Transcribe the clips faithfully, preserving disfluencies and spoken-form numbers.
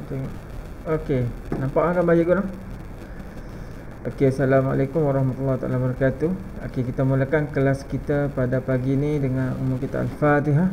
Tengok. Okey, nampak kan gambar cikgu tu? Okey, Assalamualaikum warahmatullahi taala wabarakatuh. Okey, kita mulakan kelas kita pada pagi ni dengan umum kita Al-Fatihah.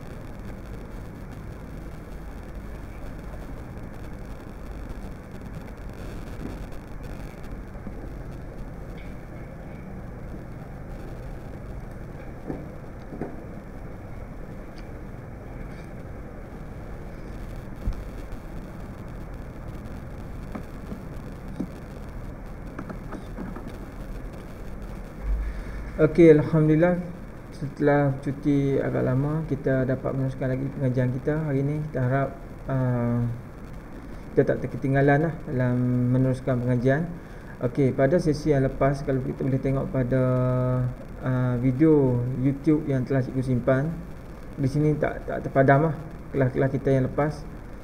Okey, Alhamdulillah, setelah cuti agak lama kita dapat meneruskan lagi pengajian kita hari ni. Kita harap uh, kita tak terketinggalan lah dalam meneruskan pengajian. Okey, pada sesi yang lepas, kalau kita boleh tengok pada uh, video YouTube yang telah cikgu simpan, di sini tak tak terpadam lah kelas-kelas kita yang lepas.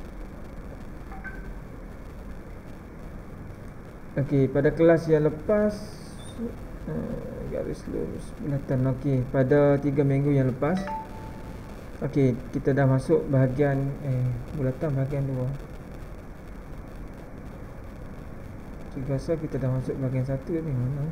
Okey, pada kelas yang lepas uh, garis lurus bulatan. Okey, pada tiga minggu yang lepas, okey, kita dah masuk bahagian eh bulatan bahagian dua. Saya rasa kita dah masuk bahagian satu ni mana?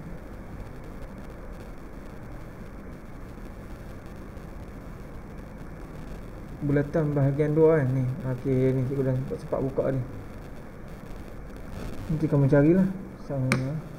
Bulatan bahagian dua kan ni. Okey, ni cikgu dah sempat, sempat buka ni. Nanti kamu carilah sama.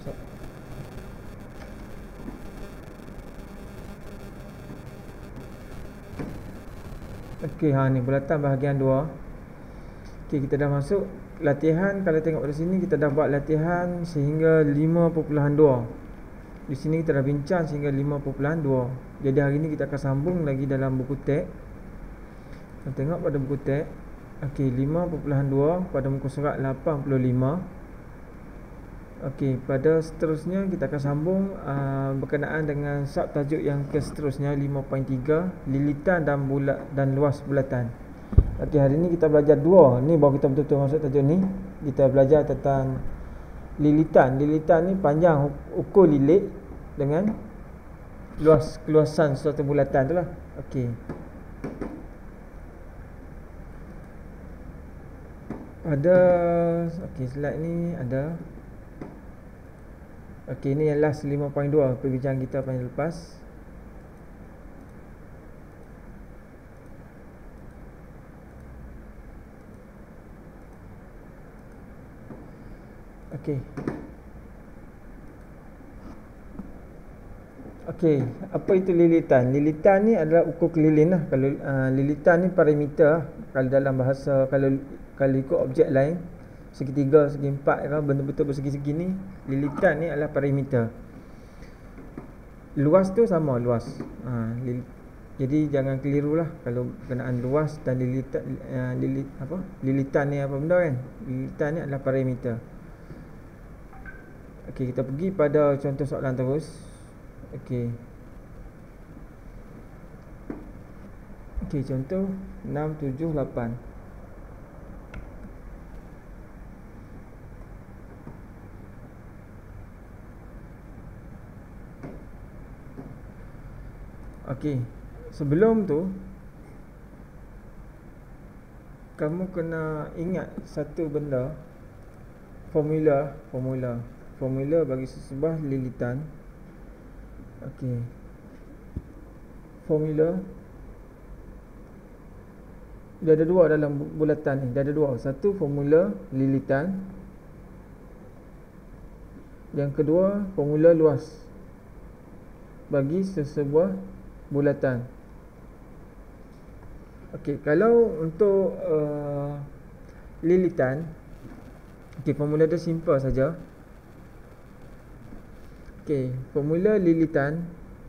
Okey, ha ni bulatan bahagian dua. Okey, kita dah masuk latihan. Kalau tengok pada sini kita dah buat latihan sehingga lima perpuluhan dua. Di sini kita dah bincang sehingga lima perpuluhan dua. Jadi hari ni kita akan sambung lagi dalam buku teks. Kita tengok pada buku teks. Okey, lima perpuluhan dua pada muka surat lapan puluh lima. Okey, pada seterusnya kita akan sambung uh, berkenaan dengan subtajuk yang ke seterusnya lima titik tiga, lilitan dan bulat dan luas bulatan. Okey, hari ni kita belajar dua. Ni baru kita betul-betul masuk tajuk ni. Kita belajar tentang lilitan. Lilitan ni panjang ukur lilit dengan luas keluasan suatu bulatan tu lah. Okey. Pada okey, slide ni ada. Okey, ni yang last lima titik dua perbincangan kita pada lepas. Okey. Okey, apa itu lilitan? Lilitan ni adalah ukur keliling lah. Kalau uh, lilitan ni parameter lah. Kalau dalam bahasa, kalau kalau ikut objek lain, segitiga, segi empat, kan, betul-betul bersegi-segi ni, lilitan ni adalah parameter. Luas tu sama, luas. Ha, lil, jadi jangan keliru lah kalau berkenaan luas dan lilitan. Uh, lilit, apa? Lilitan ni apa benda kan? Lilitan ni adalah parameter. Okey, kita pergi pada contoh soalan terus. Okey. Okey, contoh enam, tujuh, lapan. Okey, sebelum tu kamu kena ingat satu benda, formula, formula, formula bagi sesebuah lilitan. Okey, formula dia ada dua dalam bulatan ni. Dia ada dua. Satu formula lilitan, yang kedua formula luas bagi sesebuah bulatan. Okey, kalau untuk uh, lilitan, okey, formula dia simple saja. Okey, formula lilitan,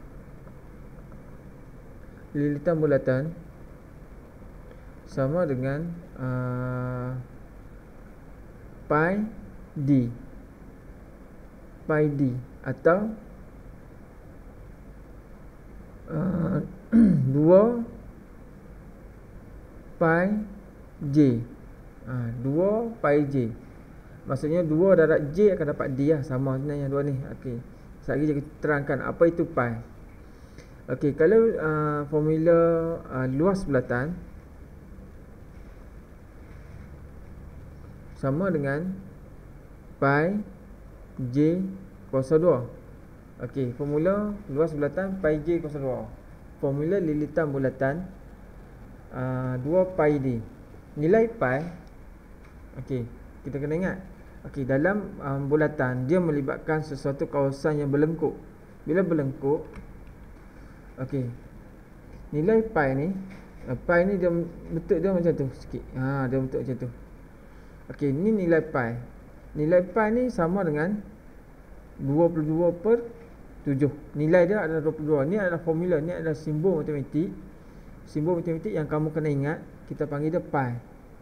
lilitan bulatan sama dengan uh, pi d, pi d atau Uh, dua pi j. Ha, dua pi j. Maksudnya dua darab j akan dapat d lah. Sama sebenarnya dua ni. Okey. Sekali lagi kita terangkan apa itu pi. Okey, kalau uh, formula uh, luas bulatan, sama dengan pi J kuasa dua. Okey, formula luas bulatan pi J kuasa dua. Formula lilitan bulatan uh, dua pi D. Nilai pi, okey, kita kena ingat. Okey, dalam um, bulatan dia melibatkan sesuatu kawasan yang berlengkuk. Bila berlengkuk, okey, nilai pi ni, uh, pi ni dia bentuk dia macam tu sikit. Ha, dia bentuk macam tu. Okey, ni nilai pi. Nilai pi ni sama dengan dua puluh dua per tujuh. Nilai dia adalah dua puluh dua. Ni adalah formula, ni adalah simbol matematik. Simbol matematik yang kamu kena ingat, kita panggil dia pi.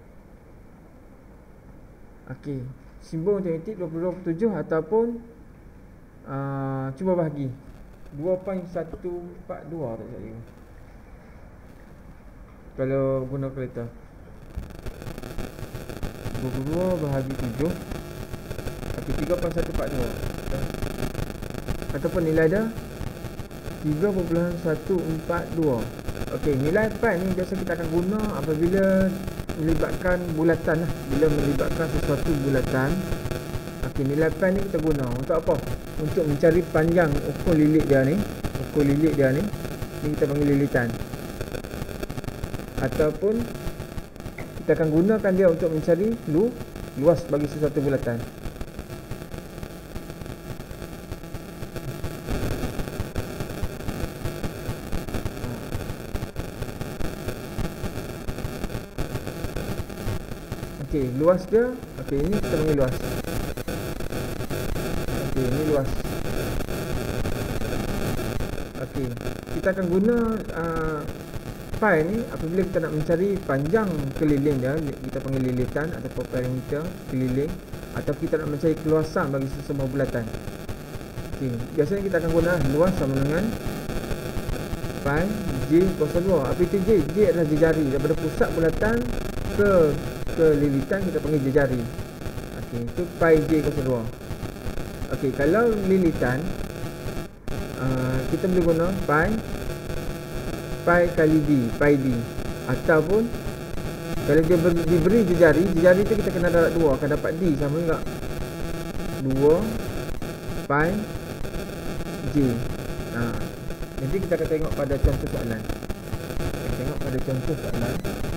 Okey, simbol matematik dua puluh dua per tujuh ataupun uh, cuba bahagi dua perpuluhan satu empat dua tak saya. Kalau guna kereta dua puluh dua bahagi tujuh, okey, tiga perpuluhan satu empat dua. Ataupun nilai dia tiga perpuluhan satu empat dua. Okey, nilai pi ni biasa kita akan guna apabila melibatkan bulatan lah. Bila melibatkan sesuatu bulatan, okey, nilai pi ni kita guna untuk apa? Untuk mencari panjang ukur lilit dia ni. Ukur lilit dia ni, ni kita panggil lilitan. Ataupun kita akan gunakan dia untuk mencari lu, luas bagi sesuatu bulatan. Okey, luas dia, okey, ini kita panggil luas. Okey, ini luas. Okey, kita akan guna uh, pi ni apabila kita nak mencari panjang keliling dia, kita panggil lilitan ataupun perimeter keliling, atau kita nak mencari keluasan bagi sesebuah bulatan. Okey, biasanya kita akan guna luas sama dengan pi J kuasa dua. Apa itu J? J adalah jejari daripada pusat bulatan ke ke lilitan, kita panggil jejari. Okey, itu pi J kuasa dua. Okey, kalau lilitan uh, kita boleh guna pi pi kali D, pi D. Ataupun kalau dia ber, diberi jejari, jejari tu kita kena darat dua, akan dapat D sama juga dua pi J. Ha, nanti kita akan tengok pada contoh soalan. Kita tengok pada contoh soalan.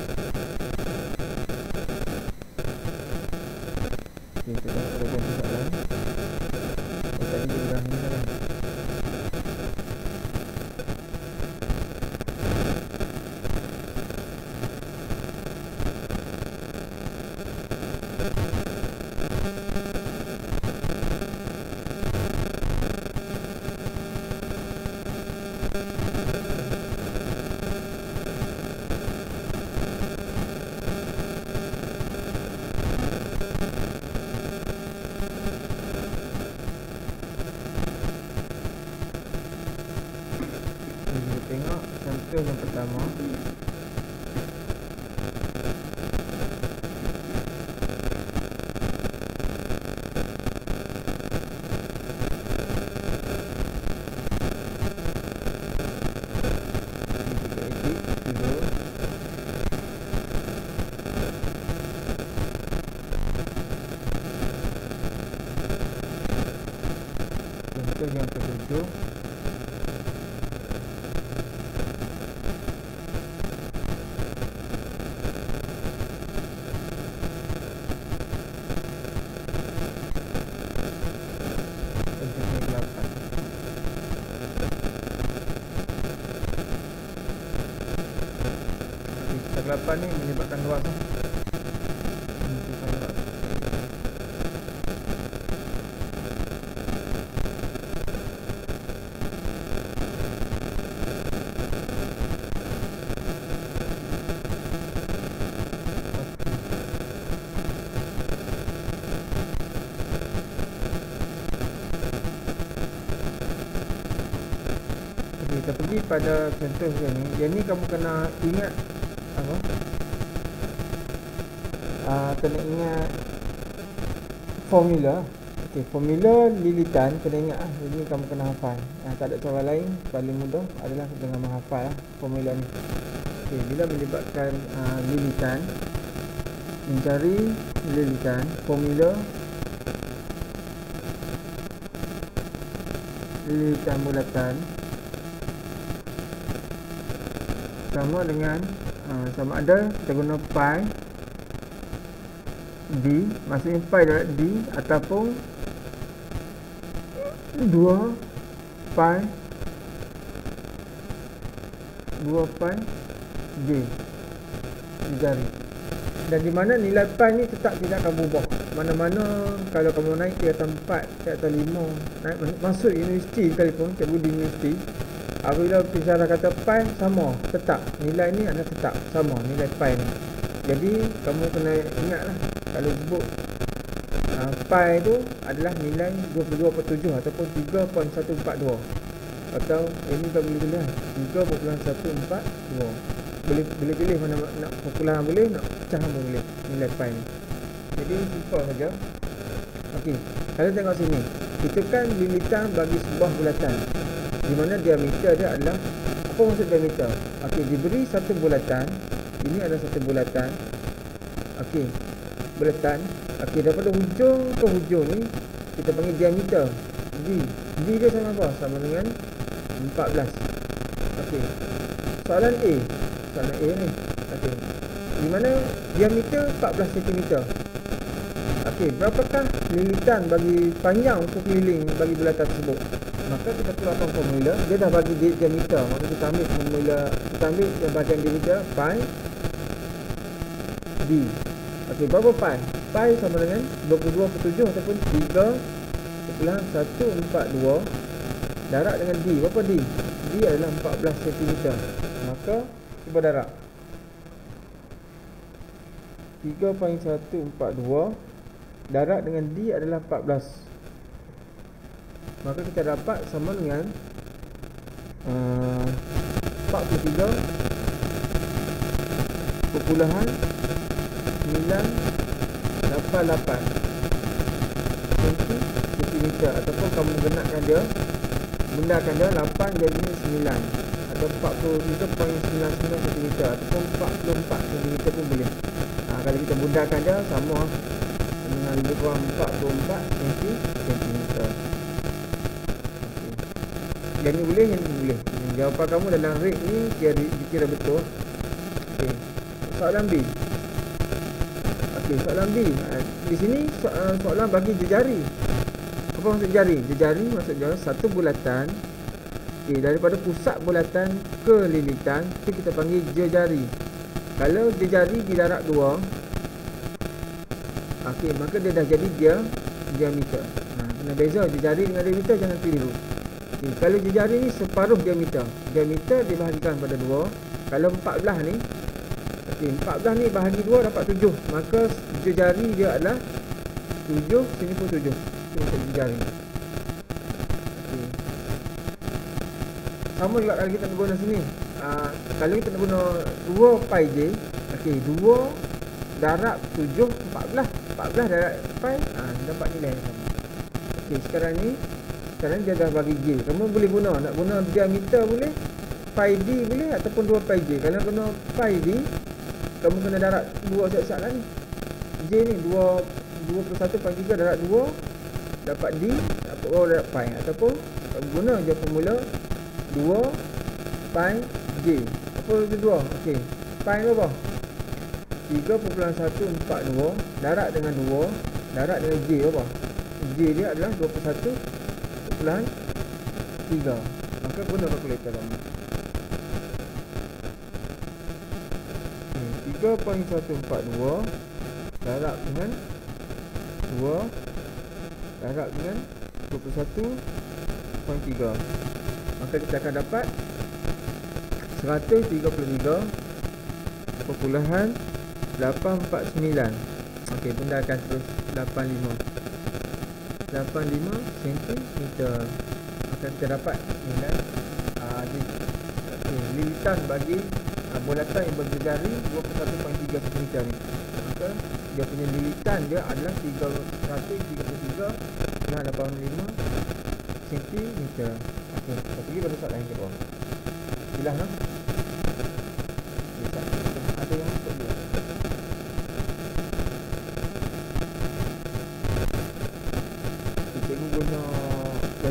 Okey, kita tengok pada contoh soalan. Oh, tadi dia dah ni kan. Tengok contoh yang pertama. Contoh yang ketujuh. Kegelapan ni menyebabkan luas. Kita pergi pada contoh yang ni. Yang ni kamu kena ingat apa? Uh, kena ingat formula. Okey, formula lilitan kena ingat ah. Ini kamu kena hafal. Ah, tak ada cara lain, paling mudah adalah dengan menghafal lah formula ni. Okey, bila melibatkan uh, lilitan, mencari lilitan. Formula lilitan bulatan sama dengan uh, sama ada kita guna pi d, maksudnya pi darab d, ataupun dua pi dua pi j dijari. Dan di mana nilai pi ni tetap tidak akan berubah. Mana-mana kalau kamu naik ke atas empat, ke atas lima, naik masuk universiti sekalipun, cikgu di universiti, apabila pensyarah kata pi sama, tetap nilai ni adalah tetap sama nilai pi ni. Jadi kamu kena ingatlah kalau sebut uh, pi tu adalah nilai dua puluh dua perpuluhan tujuh ataupun tiga perpuluhan satu empat dua, atau ini kita boleh tulis tiga perpuluhan satu empat dua. Boleh boleh pilih mana nak perpuluhan boleh, nak pecahan pun boleh nilai pi ni. Jadi simple saja. Okey, kalau tengok sini, kita kan lilitan bagi sebuah bulatan di mana diameter dia adalah, apa maksud diameter? Okey, diberi satu bulatan, ini adalah satu bulatan. Okey, bulatan. Okey, daripada hujung ke hujung ni kita panggil diameter D. D dia sama apa? Sama dengan empat belas. Okey, soalan A, soalan A ni. Okey, di mana diameter empat belas sentimeter. Okey, berapakah lilitan bagi panjang untuk keliling bagi bulatan tersebut? Maka kita keluarkan formula. Dia dah bagi diameter, maka kita ambil formula, kita ambil yang bahagian diameter pi d. Okey, berapa pi? Pi sama dengan dua puluh dua perpuluhan tujuh ataupun tiga perpuluhan satu empat dua darab dengan d. Berapa d? D adalah empat belas sentimeter. Maka cuba darab tiga perpuluhan satu empat dua darab dengan D adalah empat belas. Maka kita dapat sama dengan uh, empat puluh tiga perpuluhan sembilan lapan lapan sentimeter, ataupun kamu gunakan dia gunakan dia lapan jadi sembilan, atau empat puluh tiga perpuluhan sembilan sembilan sentimeter, ataupun empat puluh empat sentimeter pun boleh. Ha, kalau kita mudahkan dia sama dengan lebih kurang empat puluh empat sentimeter. Okay. Yang ni boleh, yang ni boleh. Jawapan kamu dalam rate ni kira, dikira betul. Okay. Soalan B. Okey, soalan B. Di sini soalan bagi jejari. Apa maksud jejari? Jejari maksudnya satu bulatan, okay, daripada pusat bulatan ke lilitan, itu kita panggil jejari. Kalau jejari didarab dua, okey, maka dia dah jadi dia diameter. Ha, kena beza jejari dengan diameter, jangan keliru. Okay, kalau jejari ni separuh diameter. Diameter dibahagikan pada dua. Kalau empat belas ni, okey, empat belas ni bahagi dua dapat tujuh. Maka jejari dia adalah tujuh, sini pun tujuh. Itu untuk jejari. Okay. Sama juga kalau kita nak guna sini. Uh, kalau kita nak guna dua pi j, okey, dua darab tujuh, empat belas. empat belas darab pi, ha, dapat nilai yang sama. Okey, sekarang ni sekarang dia dah bagi j. Kamu boleh guna, nak guna diameter boleh, pi d boleh, ataupun dua pi j. Kalau guna pi d, kamu kena darab dua siap-siap lah ni. J ni dua puluh satu perpuluhan tiga darab dua dapat d, dapat oh, darab pi, ataupun kamu guna je formula dua pi j. Apa itu dua? Okey, pi berapa? tiga perpuluhan satu empat dua darab dengan dua darab dengan j berapa? J dia adalah dua puluh satu perpuluhan tiga. Maka guna kalkulator kamu. tiga perpuluhan satu empat dua darab dengan dua darab dengan dua puluh satu perpuluhan tiga. Maka kita akan dapat seratus tiga puluh tiga perpuluhan lapan empat sembilan. Okey, benda akan terus lapan puluh lima lapan puluh lima sentimeter. Maka kita dapat nilai uh, okay, lilitan bagi uh, bulatan yang berjejari dua puluh satu perpuluhan tiga sentimeter ni. Maka dia punya lilitan dia adalah tiga ratus tiga puluh tiga perpuluhan lapan puluh lima sentimeter. Okey, kita pergi pada soalan yang kedua. Silah no? Ada yang masuk dia.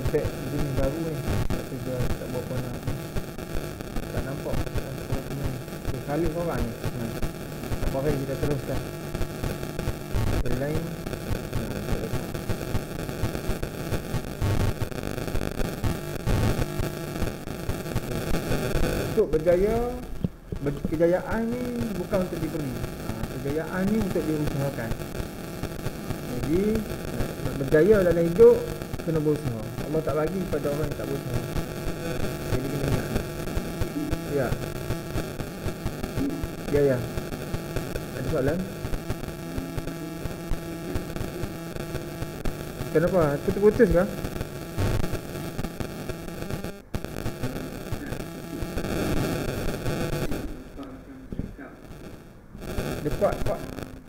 beg jenis baru ni. Tapi dia tak berapa nak ni. Tak nampak. Tak nampak berapa ni. Okay, kali korang ni. Hmm. Tak apa, kita teruskan. Yang lain. Untuk berjaya, ber, kejayaan ni bukan untuk dibeli. Ha, kejayaan ni untuk diusahakan. Jadi nak berjaya dalam hidup kena berusaha. Allah tak bagi pada orang yang tak berusaha. Jadi kena ingat. Ya. Ya ya. Ada soalan? Kenapa? Putus-putus kah? Dia kuat, kuat.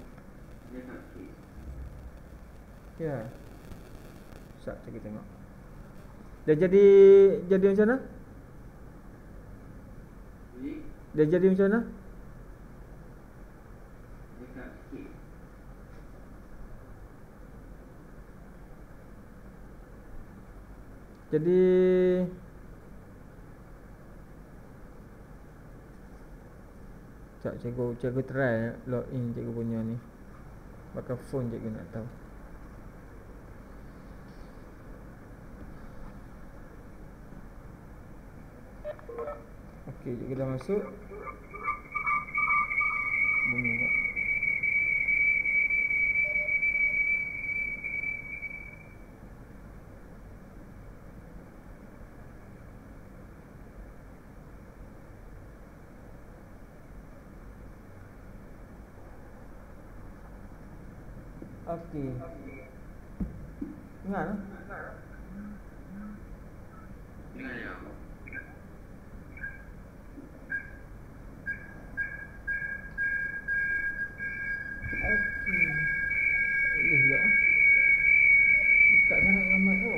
Ya. Sekejap kita tengok. Dia jadi jadi macam mana? Dia jadi macam mana? Jadi Sekejap cikgu, cikgu try login cikgu punya ni. Pakai phone cikgu nak tahu. Okey, cikgu dah masuk. Bunyi tak? Okey. Ingat ah? Ingat ya. Okey. Boleh pula. Dekat sangat ramai tu.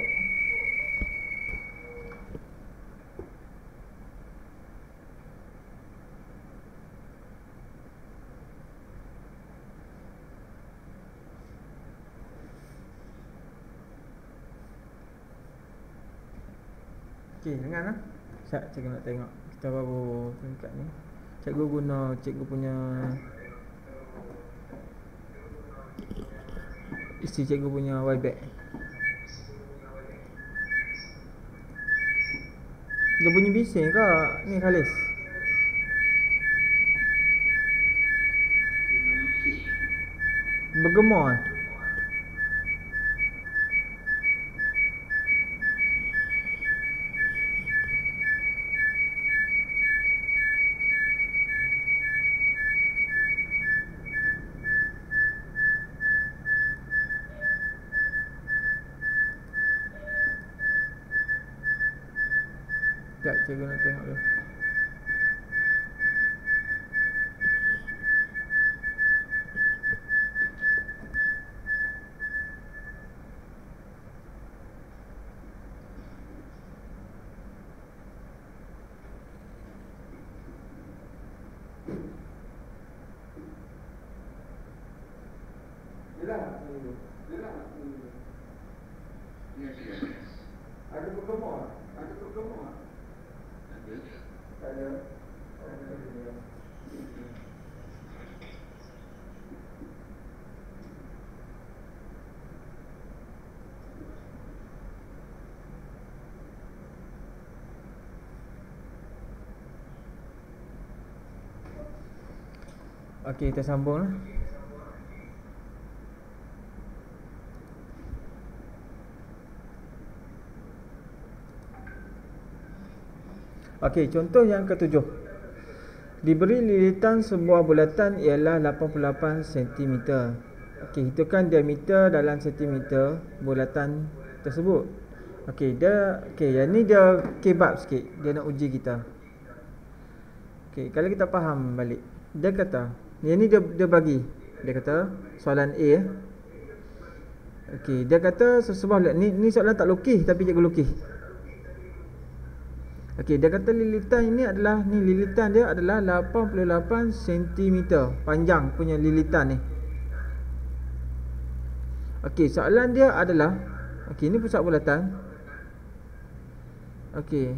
Okey, dengar lah. Sekejap cikgu nak tengok. Kita baru tingkat ni. Cikgu guna cikgu punya isi cikgu punya Webex. Dia bunyi bising ke ni Khalis? Bergema eh? Sekejap cikgu nak tengok dulu. Yelah, yelah. Ada bergema? Ada bergema? Tak ada. Okey, kita sambung lah. Okey, contoh yang ketujuh. Diberi lilitan sebuah bulatan ialah lapan puluh lapan sentimeter. Okey, hitungkan diameter dalam sentimeter bulatan tersebut. Okey, dia okey, yang ni dia kebab sikit. Dia nak uji kita. Okey, kalau kita faham balik. Dia kata, yang ni dia dia bagi. Dia kata soalan A eh. Okey, dia kata sesebuah ni ni soalan tak lukis tapi cikgu lukis. Okey, dia kata lilitan ini adalah ni lilitan dia adalah lapan puluh lapan sentimeter panjang punya lilitan ni. Okey, soalan dia adalah okey, ni pusat bulatan. Okey.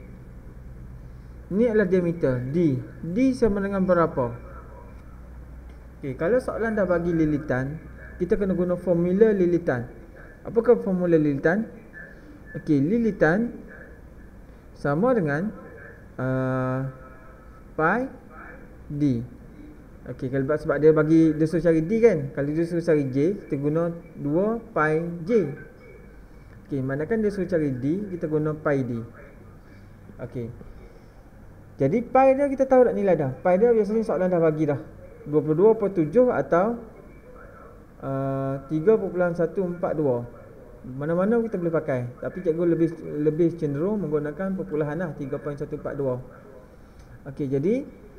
Ni adalah diameter D. D sama dengan berapa? Okey, kalau soalan dah bagi lilitan, kita kena guna formula lilitan. Apakah formula lilitan? Okey, lilitan sama dengan uh, pi D. Okey, kalau sebab dia bagi dia suruh cari D kan. Kalau dia suruh cari J, kita guna dua pi J. Okey, manakala dia suruh cari D, kita guna pi D. Okey. Jadi pi dia kita tahu dah nilai dah. Pi dia biasanya soalan dah bagi dah. dua puluh dua perpuluhan tujuh atau uh, tiga perpuluhan seratus empat puluh dua. Mana-mana kita boleh pakai. Tapi cikgu lebih lebih cenderung menggunakan perpuluhan lah, tiga perpuluhan seratus empat puluh dua. Okey, jadi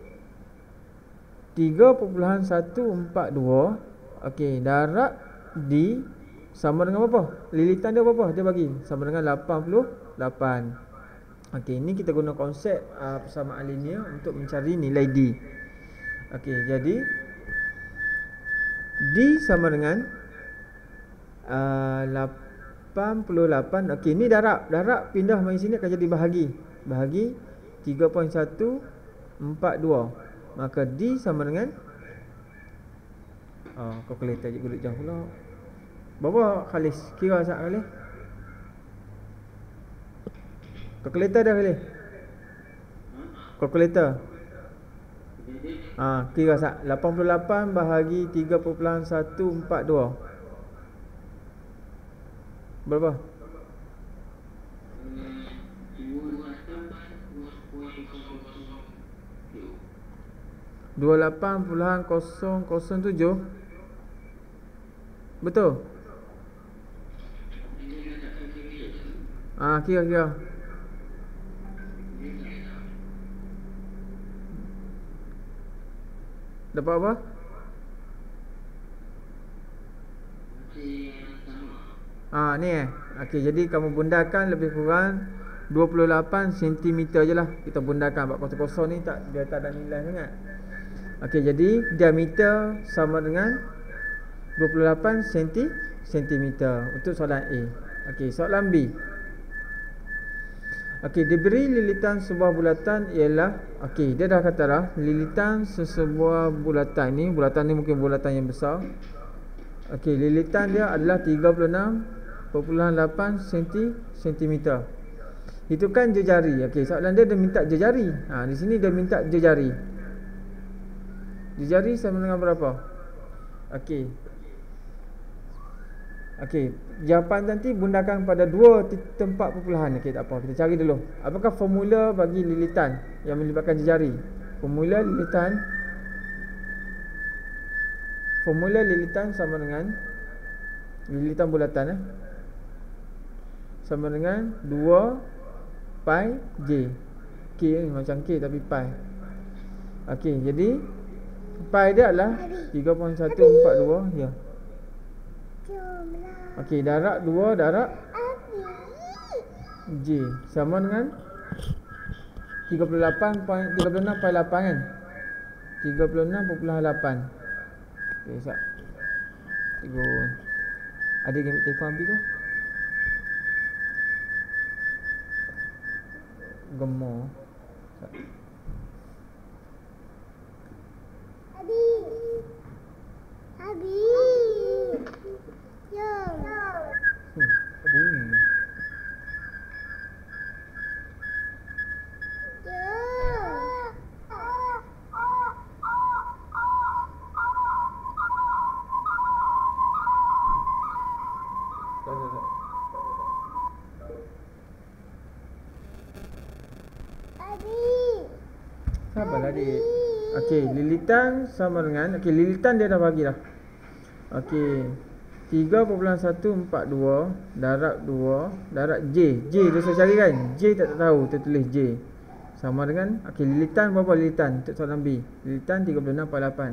tiga perpuluhan seratus empat puluh dua. Okey, darab D sama dengan apa? Lilitan dia berapa? Dia bagi sama dengan lapan puluh lapan. Okey, ini kita guna konsep uh, persamaan linear untuk mencari nilai D. Okey, jadi D sama dengan uh, lapan puluh lapan. Okey, ni darab. Darab pindah main sini akan jadi bahagi. Bahagi tiga perpuluhan seratus empat puluh dua. Maka D sama dengan oh, kalkulator je duduk jauh pula. Berapa Khalis? Kira sat Khalis? Kalkulator dah Khalis? Kalkulator. Ah, ha, kira sat lapan puluh lapan bahagi tiga perpuluhan seratus empat puluh dua. Berapa? dua puluh lapan perpuluhan kosong kosong tujuh. Betul? Ah, kira-kira. Dapat apa? Ah, ni eh. Okey, jadi kamu bundakan lebih kurang dua puluh lapan sentimeter je lah. Kita bundakan sebab kosong-kosong ni tak, dia tak ada nilai sangat. Okey, jadi diameter sama dengan dua puluh lapan sentimeter untuk soalan A. Okey, soalan B. Okey, diberi lilitan sebuah bulatan ialah, okey, dia dah kata dah lilitan sesebuah bulatan ni, bulatan ni mungkin bulatan yang besar. Okey, lilitan dia adalah tiga puluh enam perpuluhan lapan sentimeter. Itu kan jejari. Okey, soalan dia dia minta jejari. Ha, di sini dia minta jejari. Jejari sama dengan berapa? Okey. Okey, jawapan nanti bundakan pada dua tempat perpuluhan. Okey, tak apa. Kita cari dulu. Apakah formula bagi lilitan yang melibatkan jejari? Formula lilitan Formula lilitan sama dengan lilitan bulatan eh, sama dengan dua pi J. K ni macam K tapi pi. Okey, jadi pi dia adalah tiga perpuluhan seratus empat puluh dua. Ya. Okey, darab dua darab J sama dengan tiga puluh lapan tiga puluh enam perpuluhan lapan kan? tiga puluh enam perpuluhan lapan. Okey, sat. Cikgu ada game telefon ambil tu. Gemar. Sat. Abi. Abi. Yo. Hmm, apa bunyi? Sabarlah adik. Okey, lilitan sama dengan, okey, lilitan dia dah bagi dah. Okey, tiga perpuluhan seratus empat puluh dua darab dua darab J. J dia suruh cari kan? J tak, tak tahu, kita tulis J. Sama dengan, okey, lilitan berapa lilitan untuk soalan B? Lilitan tiga puluh enam perpuluhan lapan.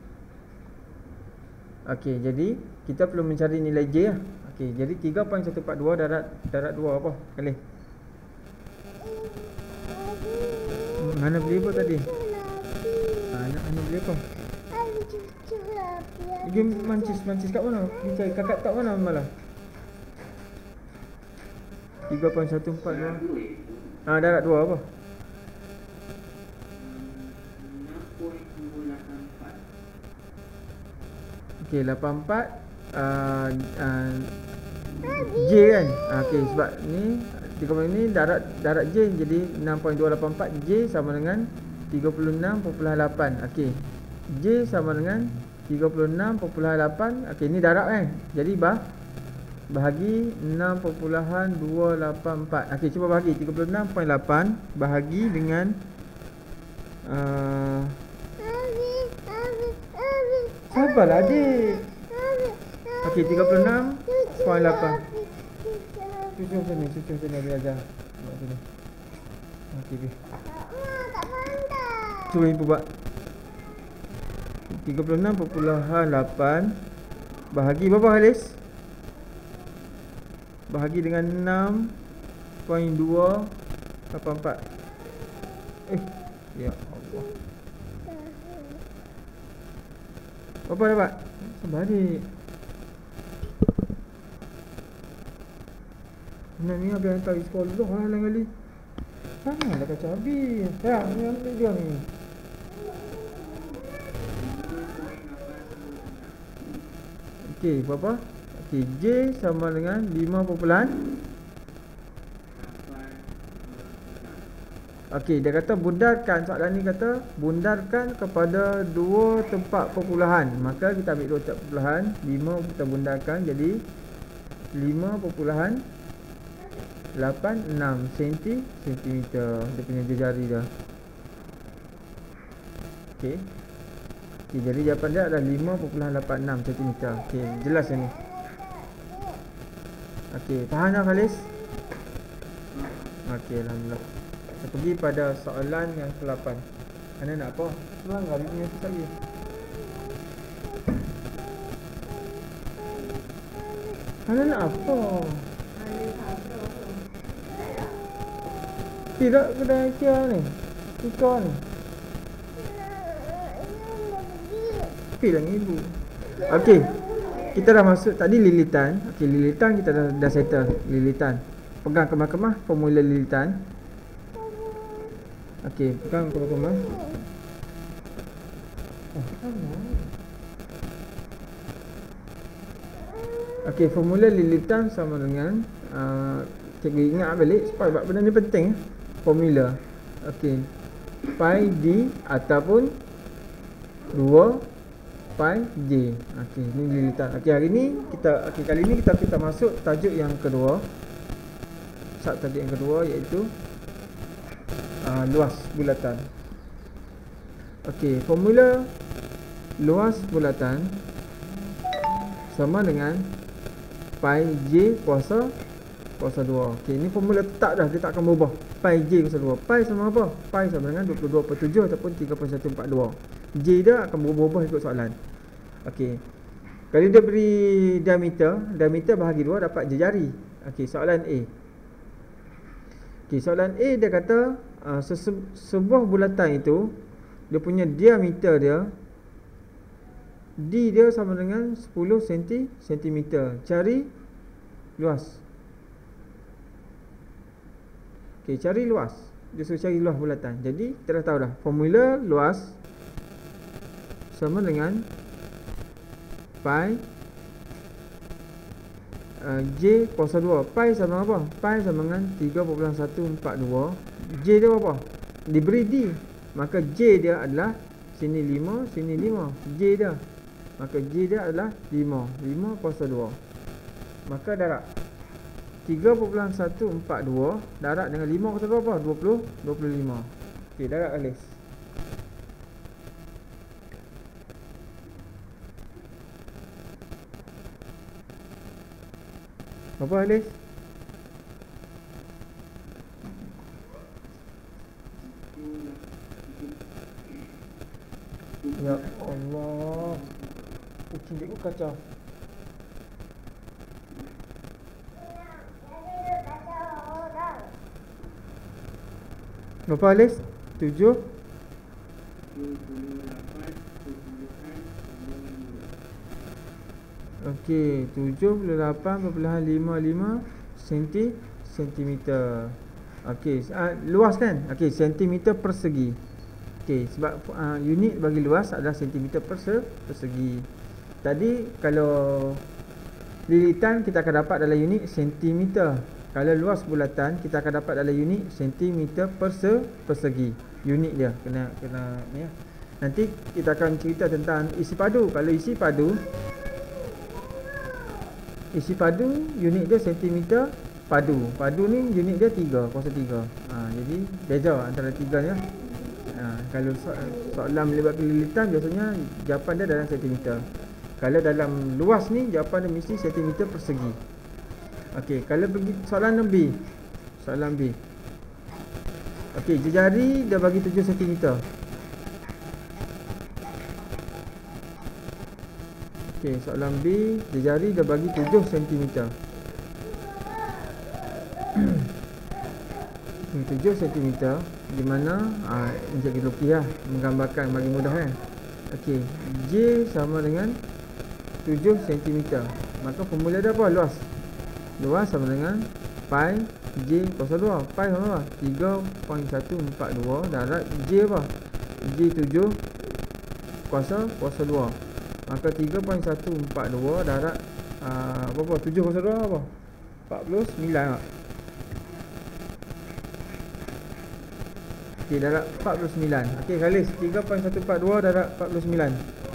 Okey, jadi kita perlu mencari nilai J lah. Okey, jadi tiga perpuluhan seratus empat puluh dua darab darab dua apa? Kali. Mana beli apa tadi? Anak mana beli apa? Dia mancis-mancis kat mana? Dia cari kakak tak mana malah? tiga perpuluhan seratus empat puluh dua Ah, darat dua apa? Okey, lapan puluh empat uh, uh, J kan? Ah, okey, sebab ni tiga puluh ni darat darat J, jadi enam perpuluhan dua lapan empat J sama dengan tiga puluh enam perpuluhan lapan. Okey. J sama dengan tiga puluh enam perpuluhan lapan. Okey, ni darat kan? Jadi bah bahagi enam perpuluhan dua lapan empat. Okey, cuba bahagi tiga puluh enam perpuluhan lapan bahagi dengan uh, sabarlah adik. Okey, tiga puluh enam perpuluhan lapan. Cucuk sini, cucuk sini dia ajar. Buat sini. Okey, okey. Cuba ibu buat. tiga puluh enam perpuluhan lapan bahagi berapa Halis? Bahagi dengan enam perpuluhan dua lapan empat. Eh, ya Allah. Berapa dapat? Sabar adik. Nak ni habis hantar pergi sekolah dah lah lain kali. Janganlah kacau habis. Ya, ni ambil dia ni. Okey, berapa? Okey, J sama dengan lima perpuluhan. Okey, dia kata bundarkan, soalan ni kata bundarkan kepada dua tempat perpuluhan. Maka kita ambil dua tempat perpuluhan, lima kita bundarkan jadi lima perpuluhan lapan enam sentimeter. Dia punya jari dia. Okey. Okey, jadi jawapan dia adalah lima perpuluhan lapan enam sentimeter. Okey, jelas yang ni. Okey, faham tak Khalis? Okey, alhamdulillah. Kita pergi pada soalan yang ke lapan. Anda nak apa? Tuan enggak punya tu lagi. Anda nak apa? Tidak kedai kia ni. Ika ni. Pergi dengan ibu. Okey. Kita dah masuk tadi lilitan. Okey, lilitan kita dah, dah settle. Lilitan. Pegang kemah-kemah formula lilitan. Okey, pegang kemah-kemah. Oh, sama. Okey, formula lilitan sama dengan uh, cikgu ingat balik supaya benda ni penting. Formula. Okey. Pi D ataupun dua pi J. Okey, ni lilitan. Okey, hari ni kita okey kali ni kita kita masuk tajuk yang kedua. Sub tajuk yang kedua iaitu uh, luas bulatan. Okey, formula luas bulatan sama dengan pi J kuasa kuasa dua. Okey, ini formula tetap dah, dia tak akan berubah. Pi J kuasa dua. Pi sama apa? Pi sama dengan dua puluh dua perpuluhan tujuh ataupun tiga perpuluhan satu empat dua. J dia akan berubah-ubah ikut soalan. Okey. Kalau dia beri diameter, diameter bahagi dua dapat jari. Okey, soalan A. Okey, soalan A dia kata uh, sese- sebuah bulatan itu dia punya diameter dia D dia sama dengan sepuluh sentimeter. Cari luas. Okey, cari luas. Dia suruh cari luas bulatan. Jadi kita dah tahu dah. Formula luas sama dengan pi uh, J kuasa dua. Pi sama apa? Pi sama dengan tiga perpuluhan satu empat dua. J dia apa? Diberi D. Maka J dia adalah sini lima, sini lima. J dia. Maka J dia adalah lima. lima kuasa dua. Maka darat tiga perpuluhan satu empat dua darat dengan lima kuasa dua apa? dua puluh, dua puluh lima. Okey, darat Alis. Berapa Alis? Ya Allah. Kucing cikgu kacau. Berapa Alis? tujuh. Okey, tujuh puluh lapan perpuluhan lima lima senti sentimeter. Okey, uh, luas kan? Okey, sentimeter persegi. Okey, sebab uh, unit bagi luas adalah sentimeter persegi. Tadi kalau lilitan kita akan dapat dalam unit sentimeter. Kalau luas bulatan kita akan dapat dalam unit sentimeter perse, persegi. Unit dia kena kena ni ya. Nanti kita akan cerita tentang isi padu. Kalau isi padu isi padu unit dia sentimeter padu. Padu ni unit dia tiga kosong tiga. Ha, jadi beza antara tiga ni. Ha, kalau so, soalan melibatkan lilitan biasanya jawapan dia dalam sentimeter. Kalau dalam luas ni jawapan dia mesti sentimeter persegi. Okey, kalau pergi soalan B. Soalan B. Okey, jari dia bagi tujuh sentimeter. Okey, soalan B, jari dia bagi tujuh sentimeter. tujuh sentimeter di mana ah Encik kita lukis lah, menggambarkan bagi mudah kan. Okey, J sama dengan tujuh sentimeter. Maka formula dia apa? Luas. Luas sama dengan pi J kosong dua. Pi sama apa? tiga perpuluhan satu empat dua darab J apa? J tujuh kuasa kuasa dua. Maka tiga perpuluhan satu empat dua darab uh, berapa? tujuh kuasa dua apa? empat puluh sembilan tak? Okey, darab empat puluh sembilan. Okey, Khalis, tiga perpuluhan satu empat dua darab empat puluh sembilan.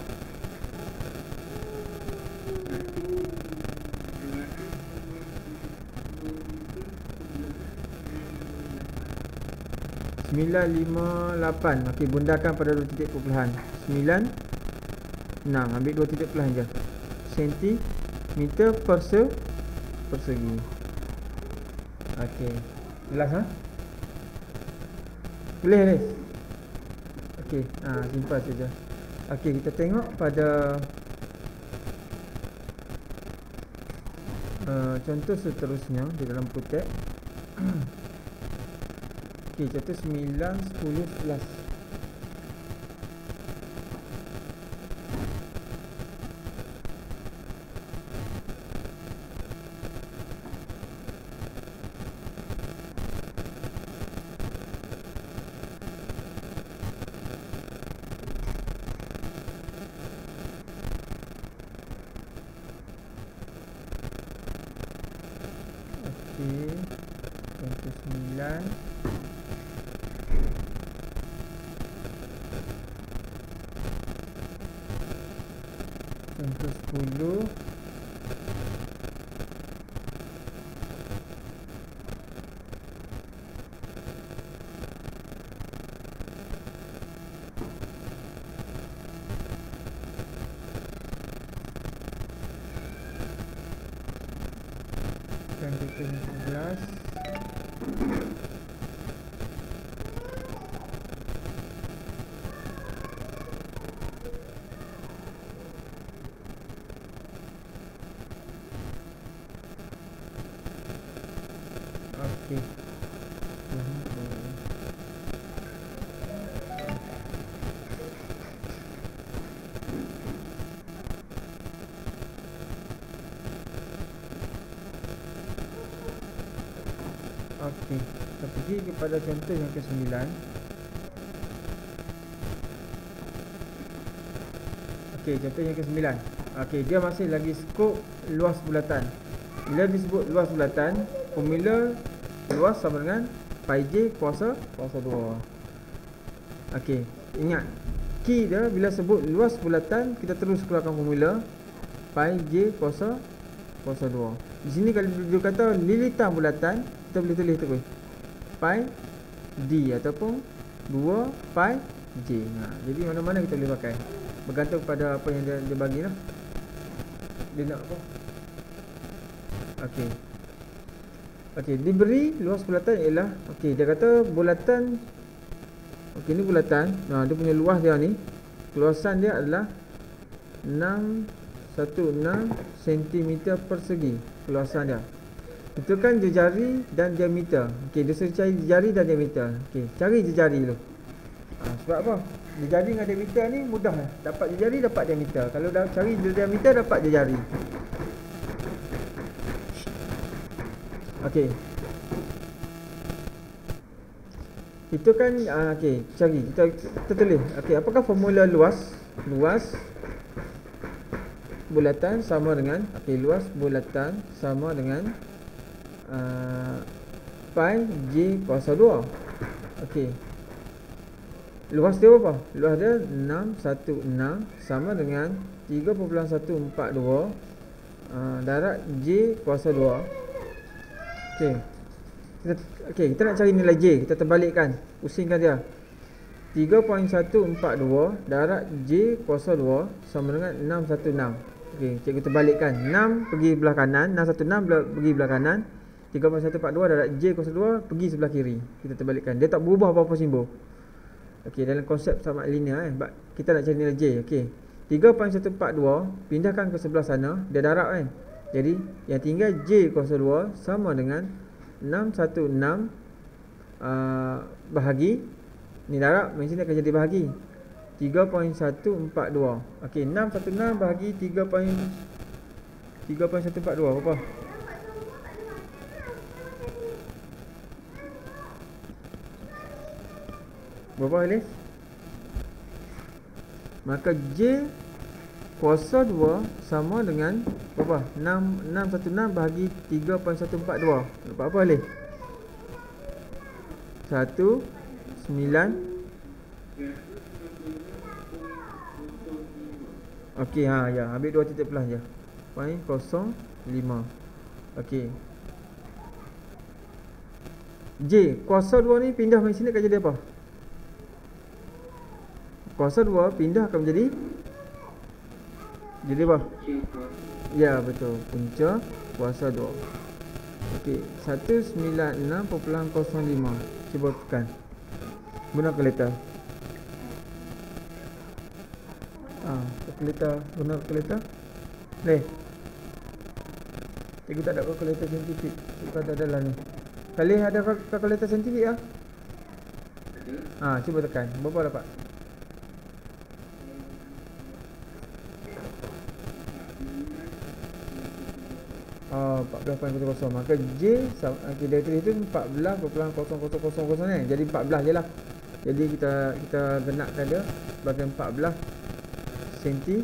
sembilan lima lapan. Okey, bundakan pada dua titik perpuluhan. sembilan enam. Ambil dua titik perpuluhan je. Sentimeter perse persegi. Okey. Jelas ha? Boleh ni. Okey, ha, simpan saja. Okey, kita tengok pada uh, contoh seterusnya di dalam buku teks. Okey, contoh sembilan, sepuluh, sebelas. Okey, contoh sembilan. Contoh sepuluh. Contoh sebelas. Okey. Okey, kita pergi kepada contoh yang ke sembilan. Okey, contoh yang ke sembilan. Okey, dia masih lagi skop luas bulatan. Bila disebut luas bulatan, formula luas sama dengan pi J kuasa kuasa dua. Okey, ingat key dia bila sebut luas bulatan kita terus keluarkan formula pi J kuasa kuasa dua. Di sini kalau dia kata lilitan bulatan, kita boleh tulis terus pi D ataupun dua pi J. Ha, jadi mana-mana kita boleh pakai, bergantung pada apa yang dia, dia bagi lah. Dia nak apa? Okey. Okey, diberi luas bulatan ialah, okey, dia kata bulatan, okey, ni bulatan. Nah, dia punya luas dia ni, luasan dia adalah enam satu enam sentimeter persegi. Luasan dia. Tentukan jejari dan diameter. Okey, dia suruh cari jejari dan diameter. Okey, cari jejari dulu. Ha, sebab apa? Jejari dengan diameter ni mudah lah. Dapat jejari, dapat diameter. Kalau dah cari diameter, dapat jejari. Okey. Itu kan uh, okey, cari. Kita, kita tulis. Okey, apakah formula luas? Luas bulatan sama dengan okey, luas bulatan sama dengan uh, pi J kuasa dua. Okey. Luas dia apa? Luas dia enam satu enam sama dengan tiga perpuluhan satu empat dua uh, darab J kuasa dua. Okey. Kita, okay, kita nak cari nilai J. Kita terbalikkan. Pusingkan dia. tiga perpuluhan satu empat dua darab J kuasa dua sama dengan enam satu enam. Okey, cikgu terbalikkan. enam pergi belah kanan. enam satu enam pergi belah kanan. tiga perpuluhan satu empat dua darab J kuasa dua pergi sebelah kiri. Kita terbalikkan. Dia tak berubah apa-apa simbol. Okey, dalam konsep sama linear eh. Kita nak cari nilai J. Okey. tiga perpuluhan satu empat dua pindahkan ke sebelah sana. Dia darab kan. Jadi, yang tinggal J kuasa dua sama dengan enam satu enam uh, bahagi ni darab, macam sini akan jadi bahagi tiga perpuluhan satu empat dua. Okey, enam satu enam bahagi tiga perpuluhan satu empat dua berapa? Berapa Halis? Maka J kuasa dua sama dengan berapa? enam satu enam bahagi tiga perpuluhan satu empat dua. Dapat apa Halis? satu sembilan. Okey, ha ya, ambil dua titik plus je. Point kosong lima. Okey. J kuasa dua ni pindah ke sini akan jadi apa? Kuasa dua pindah akan menjadi jadi apa? Ya, betul. Punca kuasa dua. Okey, seratus sembilan puluh enam perpuluhan kosong lima. Cuba tekan. Guna kalkulator. Ah, kalkulator, guna kalkulator. Leh. Cikgu tak ada kalkulator saintifik. Cikgu ada dalam ni. Kali ada kalkulator saintifik ah? Ah, cuba tekan. Berapa dapat? Oh, empat belas perpuluhan kosong. Maka J okay, dari tulis itu empat belas perpuluhan kosong kosong kosong kosong ni. Jadi empat belas je lah. Jadi kita kita genapkan dia sebagai empat belas senti.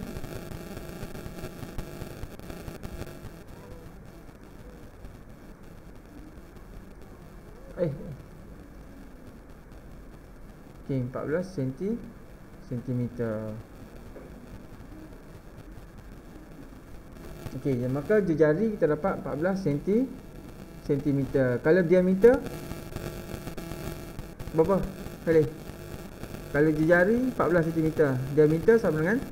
Eh. Okey, empat belas senti sentimeter. Okey, maka jejari kita dapat empat belas senti sentimeter. Kalau diameter berapa? Kali. Kalau jejari empat belas sentimeter, diameter sama dengan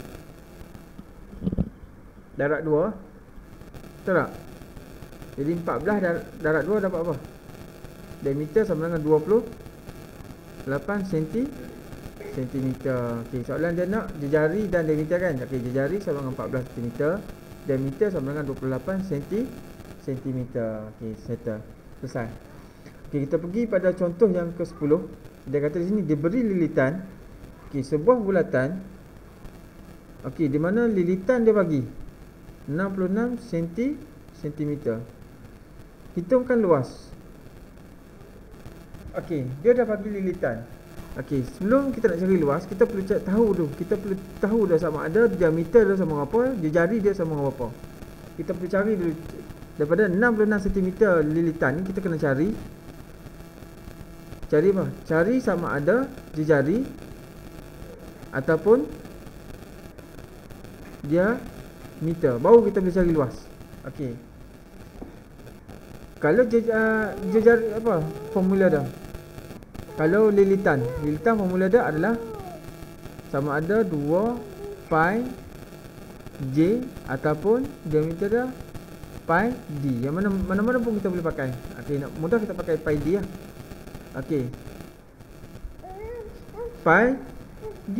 darab dua. Betul tak? Jadi empat belas darab dua dapat apa? Diameter sama dengan dua puluh lapan senti sentimeter. Okey, soalan dia nak jejari dan diameter kan? Okey, jejari sama dengan empat belas sentimeter. Diameter sama dengan dua puluh lapan senti sentimeter. Okey, settle. Selesai. Okey, kita pergi pada contoh yang ke sepuluh. Dia kata di sini diberi lilitan. Okey, sebuah bulatan. Okey, di mana lilitan dia bagi enam puluh enam senti sentimeter. Hitungkan luas. Okey, dia dah bagi lilitan. Okey, sebelum kita nak cari luas, kita perlu tahu dulu. Kita perlu tahu dah sama ada diameter dia sama apa, jari dia sama apa. Kita perlu cari dulu. Daripada enam puluh enam sentimeter lilitan ni, kita kena cari. Cari apa? Cari sama ada jari ataupun dia meter. Baru kita boleh cari luas. Okey. Kalau jari apa? Formula dah. Kalau lilitan, lilitan formula dia adalah sama ada dua pi J ataupun diameter dia pi D. Yang mana mana-mana pun kita boleh pakai. Okey, nak mudah kita pakai pi D lah. Okey. Pi D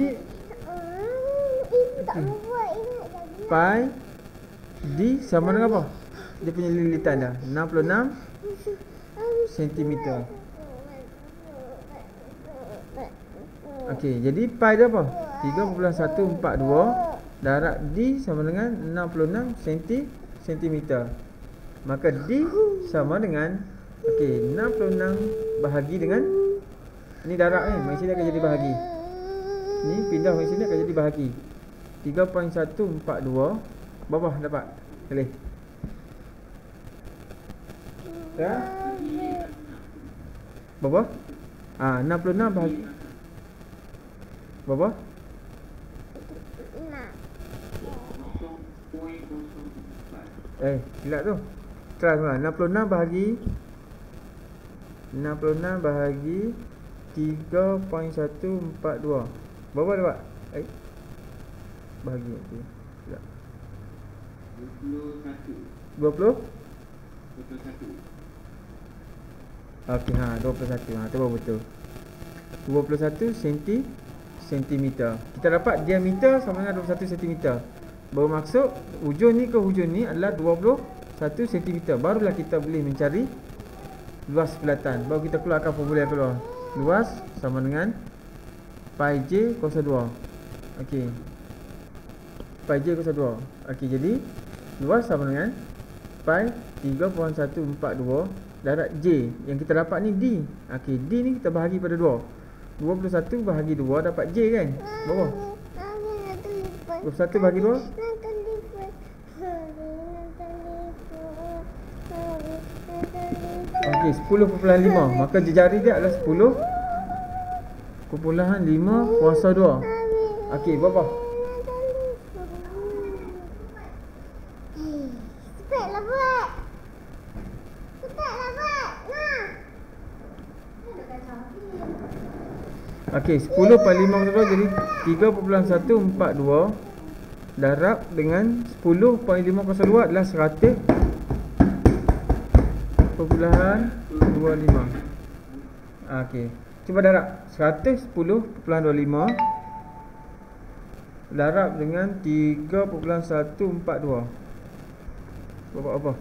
okay. Pi D sama dengan apa? Dia punya lilitan dah enam puluh enam sentimeter. Okey, jadi pi dia apa? tiga perpuluhan satu empat dua darab D sama dengan enam puluh enam sentimeter. Maka D sama dengan okey, enam puluh enam bahagi dengan Ni darab ni, mari sini akan jadi bahagi. Ni pindah mari sini akan jadi bahagi. tiga perpuluhan satu empat dua. Berapa dapat? Boleh. Ya? Berapa? Ah, enam puluh enam bahagi. Berapa? Eh, silap tu. Try semua. enam puluh enam bahagi enam puluh enam bahagi tiga perpuluhan satu empat dua. Berapa dapat? Eh. Bahagi okey. Silap. dua puluh satu. Okey, ha, dua puluh satu. Ha, tu baru betul. dua puluh satu senti sentimeter. Kita dapat diameter sama dengan dua puluh satu sentimeter. Bermaksud hujung ni ke hujung ni adalah dua puluh satu sentimeter. Barulah kita boleh mencari luas bulatan. Baru kita keluarkan formula yang keluar. Luas sama dengan pi j kosong dua. Okey. Pi j kosong dua. Okey, jadi luas sama dengan pi tiga perpuluhan satu empat dua darab j. Yang kita dapat ni d. Okey, d ni kita bahagi pada dua. dua puluh satu bahagi dua dapat j kan? Berapa? dua puluh satu bahagi dua. Okey, sepuluh perpuluhan lima. Maka jari dia adalah sepuluh perpuluhan lima kuasa dua. Okey, berapa? Cepatlah buat. Cepatlah buat. Nah. Okey, sepuluh per lima kuasa dua jadi tiga perpuluhan satu empat dua darab dengan sepuluh per lima kuasa dua adalah seratus perpuluhan dua lima. Okey, cuba darab seratus sepuluh perpuluhan dua lima darab dengan tiga perpuluhan satu empat dua. Berapa apa?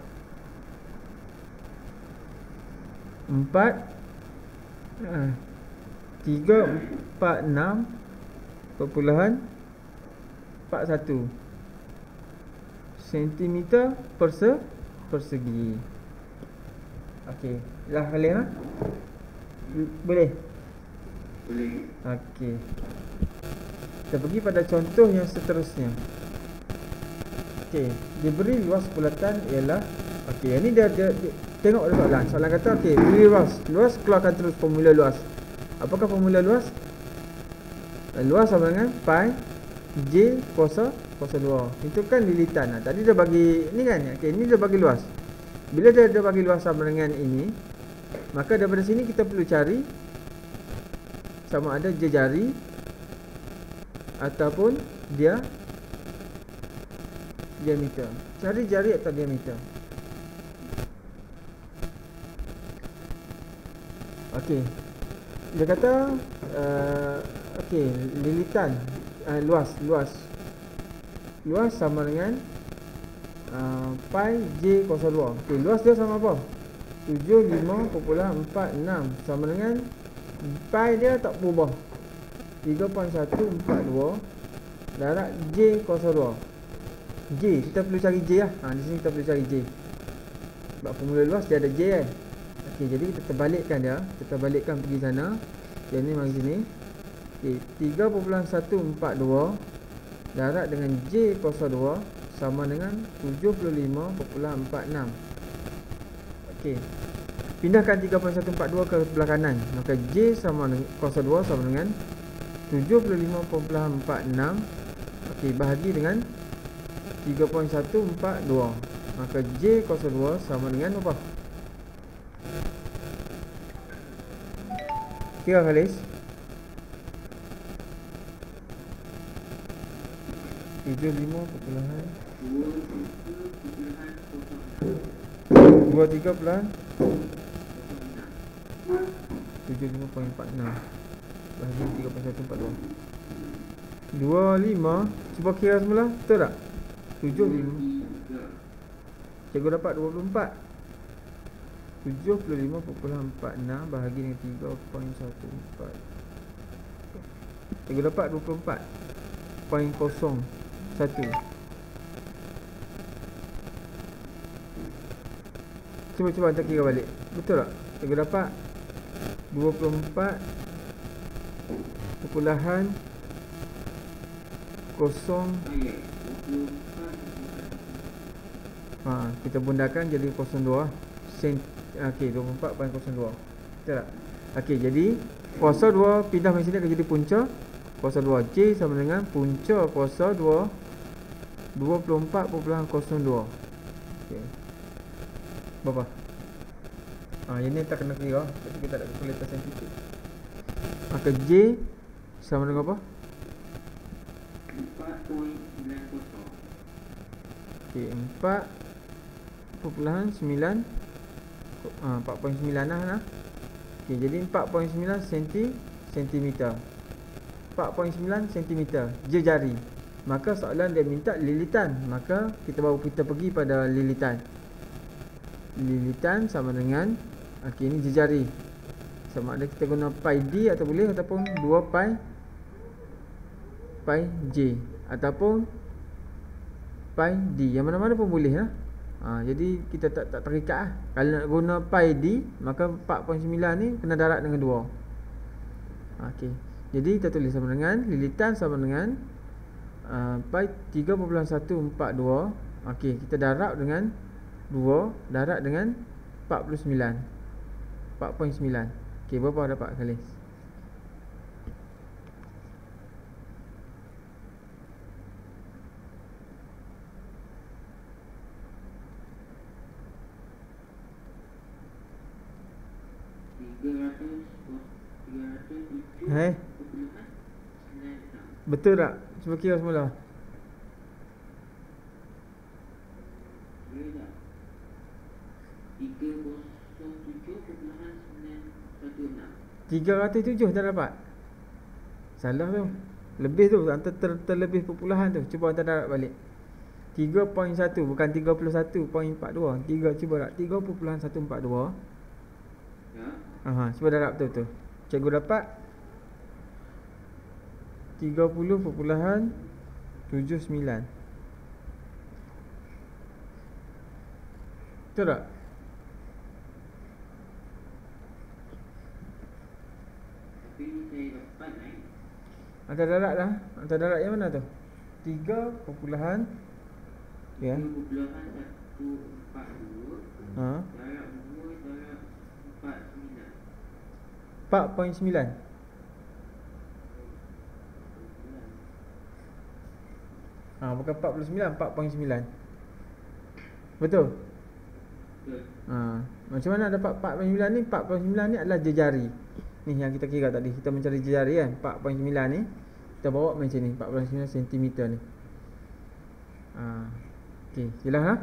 empat ha, tiga empat enam perpuluhan empat satu sentimeter perse persegi. Okey, dah boleh ha? Boleh? Boleh. Okey. Kita pergi pada contoh yang seterusnya. Okey, diberi luas bulatan ialah okey, yang ni dia, dia, dia tengok soalan. Soalan kata okey, beri luas. Luas keluarkan terus formula luas. Apakah formula luas? Luas sama dengan pi j kuasa kuasa dua. Itu kan lilitan. Nah, tadi dia bagi ni kan. Okey, ni dia bagi luas. Bila dia, dia bagi luas sama dengan ini, maka daripada sini kita perlu cari sama ada j jari ataupun dia diameter. Cari jari atau diameter. Okey. Dia kata uh, okey, lilitan uh, luas, luas. Luas sama dengan uh, pi j kosong dua. Okey, luas dia sama apa? tujuh puluh lima perpuluhan empat enam sama dengan pi dia tak berubah. tiga perpuluhan satu empat dua darab j kosong dua. J, kita perlu cari J lah. Ha, di sini kita perlu cari J. Sebab formula luas dia ada J kan. Okey, jadi kita terbalikkan dia. Kita balikkan pergi sana. Yang ni mari sini. Okey, tiga perpuluhan satu empat dua darab dengan J kosong dua sama dengan tujuh puluh lima perpuluhan empat enam. Okey. Pindahkan tiga perpuluhan satu empat dua ke sebelah kanan. Maka J sama dengan kosong dua sama dengan tujuh puluh lima perpuluhan empat enam. Okey, bahagi dengan tiga perpuluhan satu empat dua. Maka J kosong dua sama dengan apa? Kira Khalis. tujuh puluh lima perpuluhan dua puluh tiga perpuluhan tujuh puluh lima perpuluhan empat enam bahagi tiga perpuluhan satu empat dua. dua puluh lima. Cuba kira semula. Betul tak? tujuh puluh lima. Cikgu dapat dua puluh empat. tujuh puluh lima perpuluhan empat enam bahagi dengan tiga perpuluhan satu empat. Cikgu dapat dua puluh empat perpuluhan kosong satu. Cuba-cuba kita kira balik. Betul tak? Cikgu dapat dua puluh empat Perpuluhan kosong. Ha, kita bundakan jadi kosong dua sen. Okey, dua puluh empat perpuluhan kosong dua. Betul tak? Okey, jadi kuasa dua pindah dari sini akan jadi punca kuasa dua. J sama dengan punca kuasa dua dua puluh empat perpuluhan kosong dua. Okey. Berapa? Ha, yang ni tak kena kira. Jadi kita tak kalkulator saintifik. Maka J sama dengan apa? empat perpuluhan sembilan kosong. Okey, empat perpuluhan sembilan. Ha, empat perpuluhan sembilan lah nah. Okey, jadi empat perpuluhan sembilan senti sentimeter. empat perpuluhan sembilan sentimeter je jari. Maka soalan dia minta lilitan. Maka kita baru kita pergi pada lilitan. Lilitan sama dengan, okey, ini je jari. Sama ada kita guna pi d atau boleh ataupun dua pi pi j ataupun pi d. Yang mana-mana pun boleh lah. Ha, jadi kita tak tak terikat lah. Kalau nak guna pi d, maka empat perpuluhan sembilan ni kena darab dengan dua. Ha, okey. Jadi kita tulis sama dengan lilitan sama dengan uh, pi tiga perpuluhan satu empat dua. Okey, kita darab dengan dua, darab dengan empat puluh sembilan. empat perpuluhan sembilan. Okey, berapa dapat kali? Hai. Betul tak? Cuba kira semula. tiga ratus tujuh tak dapat. Salah tu. Lebih tu, antara ter, terlebih perpuluhan tu. Cuba hantar darab balik. tiga perpuluhan satu bukan tiga puluh satu perpuluhan empat dua. tiga cuba tak? tiga perpuluhan satu empat dua. Ya. Aha, cuba darab betul-betul. Cikgu dapat tiga puluh perpuluhan tujuh sembilan. Betul tak? Hantar darab lah. Hantar darab yang mana tu? tiga perpuluhan ya. tiga perpuluhan satu empat dua. Ha. Darab dua darab empat sembilan. empat perpuluhan sembilan. Ha, bukan empat puluh sembilan, empat perpuluhan sembilan. Betul? Betul. Ha, macam mana dapat empat perpuluhan sembilan ni? empat perpuluhan sembilan ni adalah jejari. Ni yang kita kira tadi. Kita mencari jejari kan. empat perpuluhan sembilan ni kita bawa macam ni, empat perpuluhan sembilan sentimeter ni. Ha, okey, jelas lah.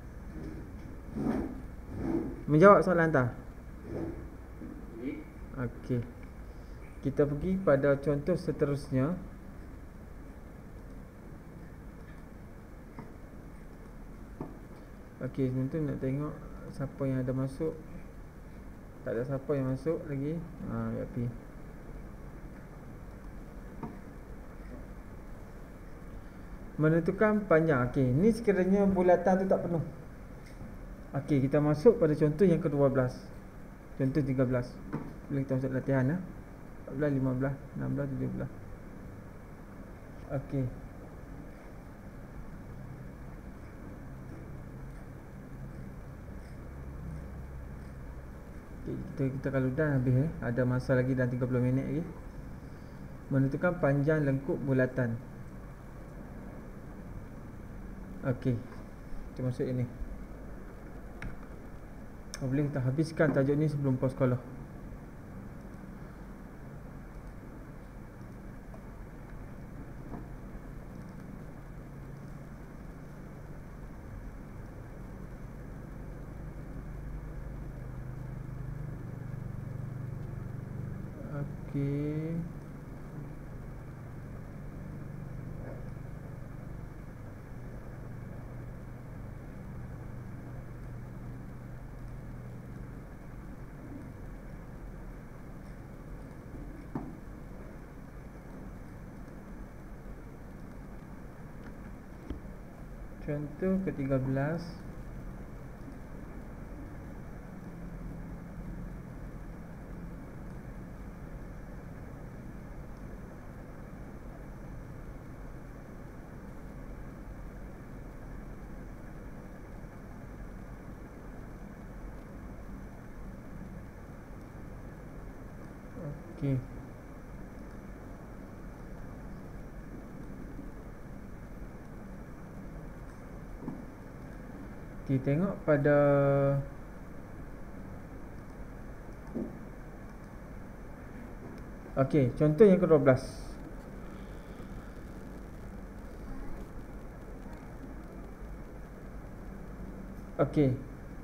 Menjawab soalan tak? Okey. Kita pergi pada contoh seterusnya. Okey, sebentar nak tengok siapa yang ada masuk. Tak ada siapa yang masuk lagi. Ha, biar pergi. Menentukan panjang. Okey, ni sekiranya bulatan tu tak penuh. Okey, kita masuk pada contoh yang kedua belas. Contoh tiga belas. Boleh kita masuk latihan lah. empat belas, lima belas, enam belas, tujuh belas. Okey. Kita, kita kalau dah habis eh. Ada masa lagi dalam tiga puluh minit lagi. Menentukan panjang lengkup bulatan. Okey, kita masuk ini. Oh, boleh kita habiskan tajuk ni sebelum pos sekolah. Okey. Contoh ke tiga belas. Okey. Okey, tengok pada Okey, contoh yang ke dua belas. Okey.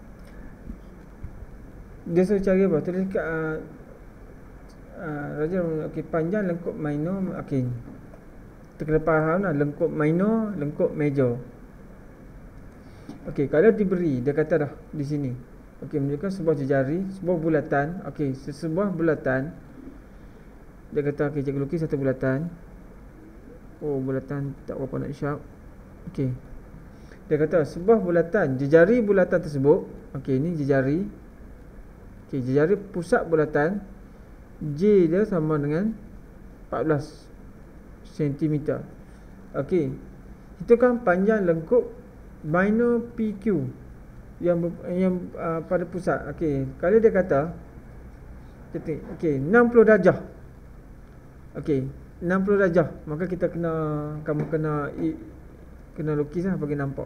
Dia suruh cari apa? Tulis kat uh, uh, Raja, okey, panjang lengkup minor. Okey. Kita kena faham lah, lengkup minor, lengkup major. Okey, kalau diberi, dia kata dah di sini. Okey, menunjukkan sebuah jejari, sebuah bulatan. Okey, sesebuah bulatan. Dia kata, okey, cikgu lukis satu bulatan. Oh, bulatan tak berapa nak sharp. Okey. Dia kata sebuah bulatan, jejari bulatan tersebut. Okey, ini jejari. Okey, jejari pusat bulatan, J dia sama dengan empat belas sentimeter. Okey. Itu kan panjang lengkup minor P Q yang yang uh, pada pusat. Okey, kalau dia kata okey, enam puluh darjah. Okey, enam puluh darjah, maka kita kena kamu kena i, kena lukis lah bagi nampak.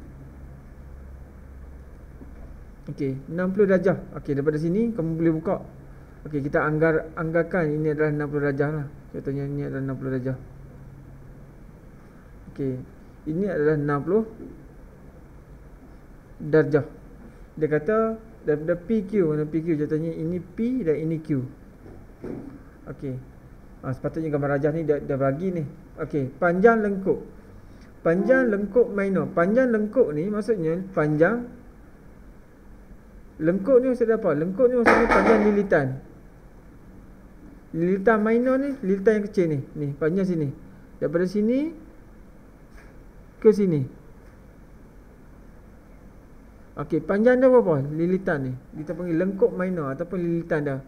Okey, enam puluh darjah. Okey, daripada sini kamu boleh buka. Okey, kita anggar anggarkan ini adalah enam puluh darjah lah. Contohnya ini adalah enam puluh darjah. Okey, ini adalah enam puluh darjah. Dia kata daripada P Q, mana P Q, contohnya ini P dan ini Q. Okey. Ha, sepatutnya gambar rajah ni dia, dia bagi ni. Okey, panjang lengkup. Panjang lengkup minor. Panjang lengkup ni maksudnya panjang lengkup ni maksudnya apa? Lengkup ni maksudnya panjang lilitan. Lilitan minor ni, lilitan yang kecil ni. Ni, panjang sini. Daripada sini ke sini. Okey, panjang dia berapa? Lilitan ni. Kita panggil lengkup minor ataupun lilitan dah.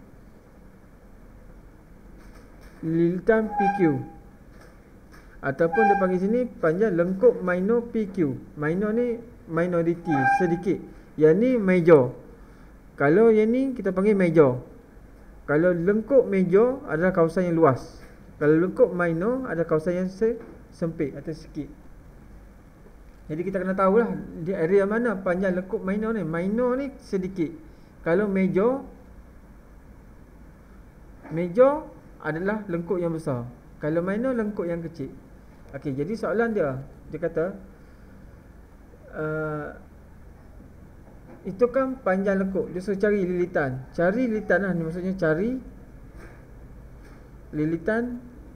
Lilitan P Q. Ataupun dia panggil sini panjang lengkup minor P Q. Minor ni minority, sedikit. Yang ni major. Kalau yang ni kita panggil major. Kalau lengkup major adalah kawasan yang luas. Kalau lengkup minor adalah kawasan yang sempit atau sikit. Jadi kita kena tahulah di area mana panjang lengkup minor ni. Minor ni sedikit. Kalau major, major adalah lengkup yang besar. Kalau minor, lengkup yang kecil. Okey, jadi soalan dia, dia kata uh, itu kan panjang lengkup. Dia suruh cari lilitan. Cari lilitan lah, ni maksudnya cari lilitan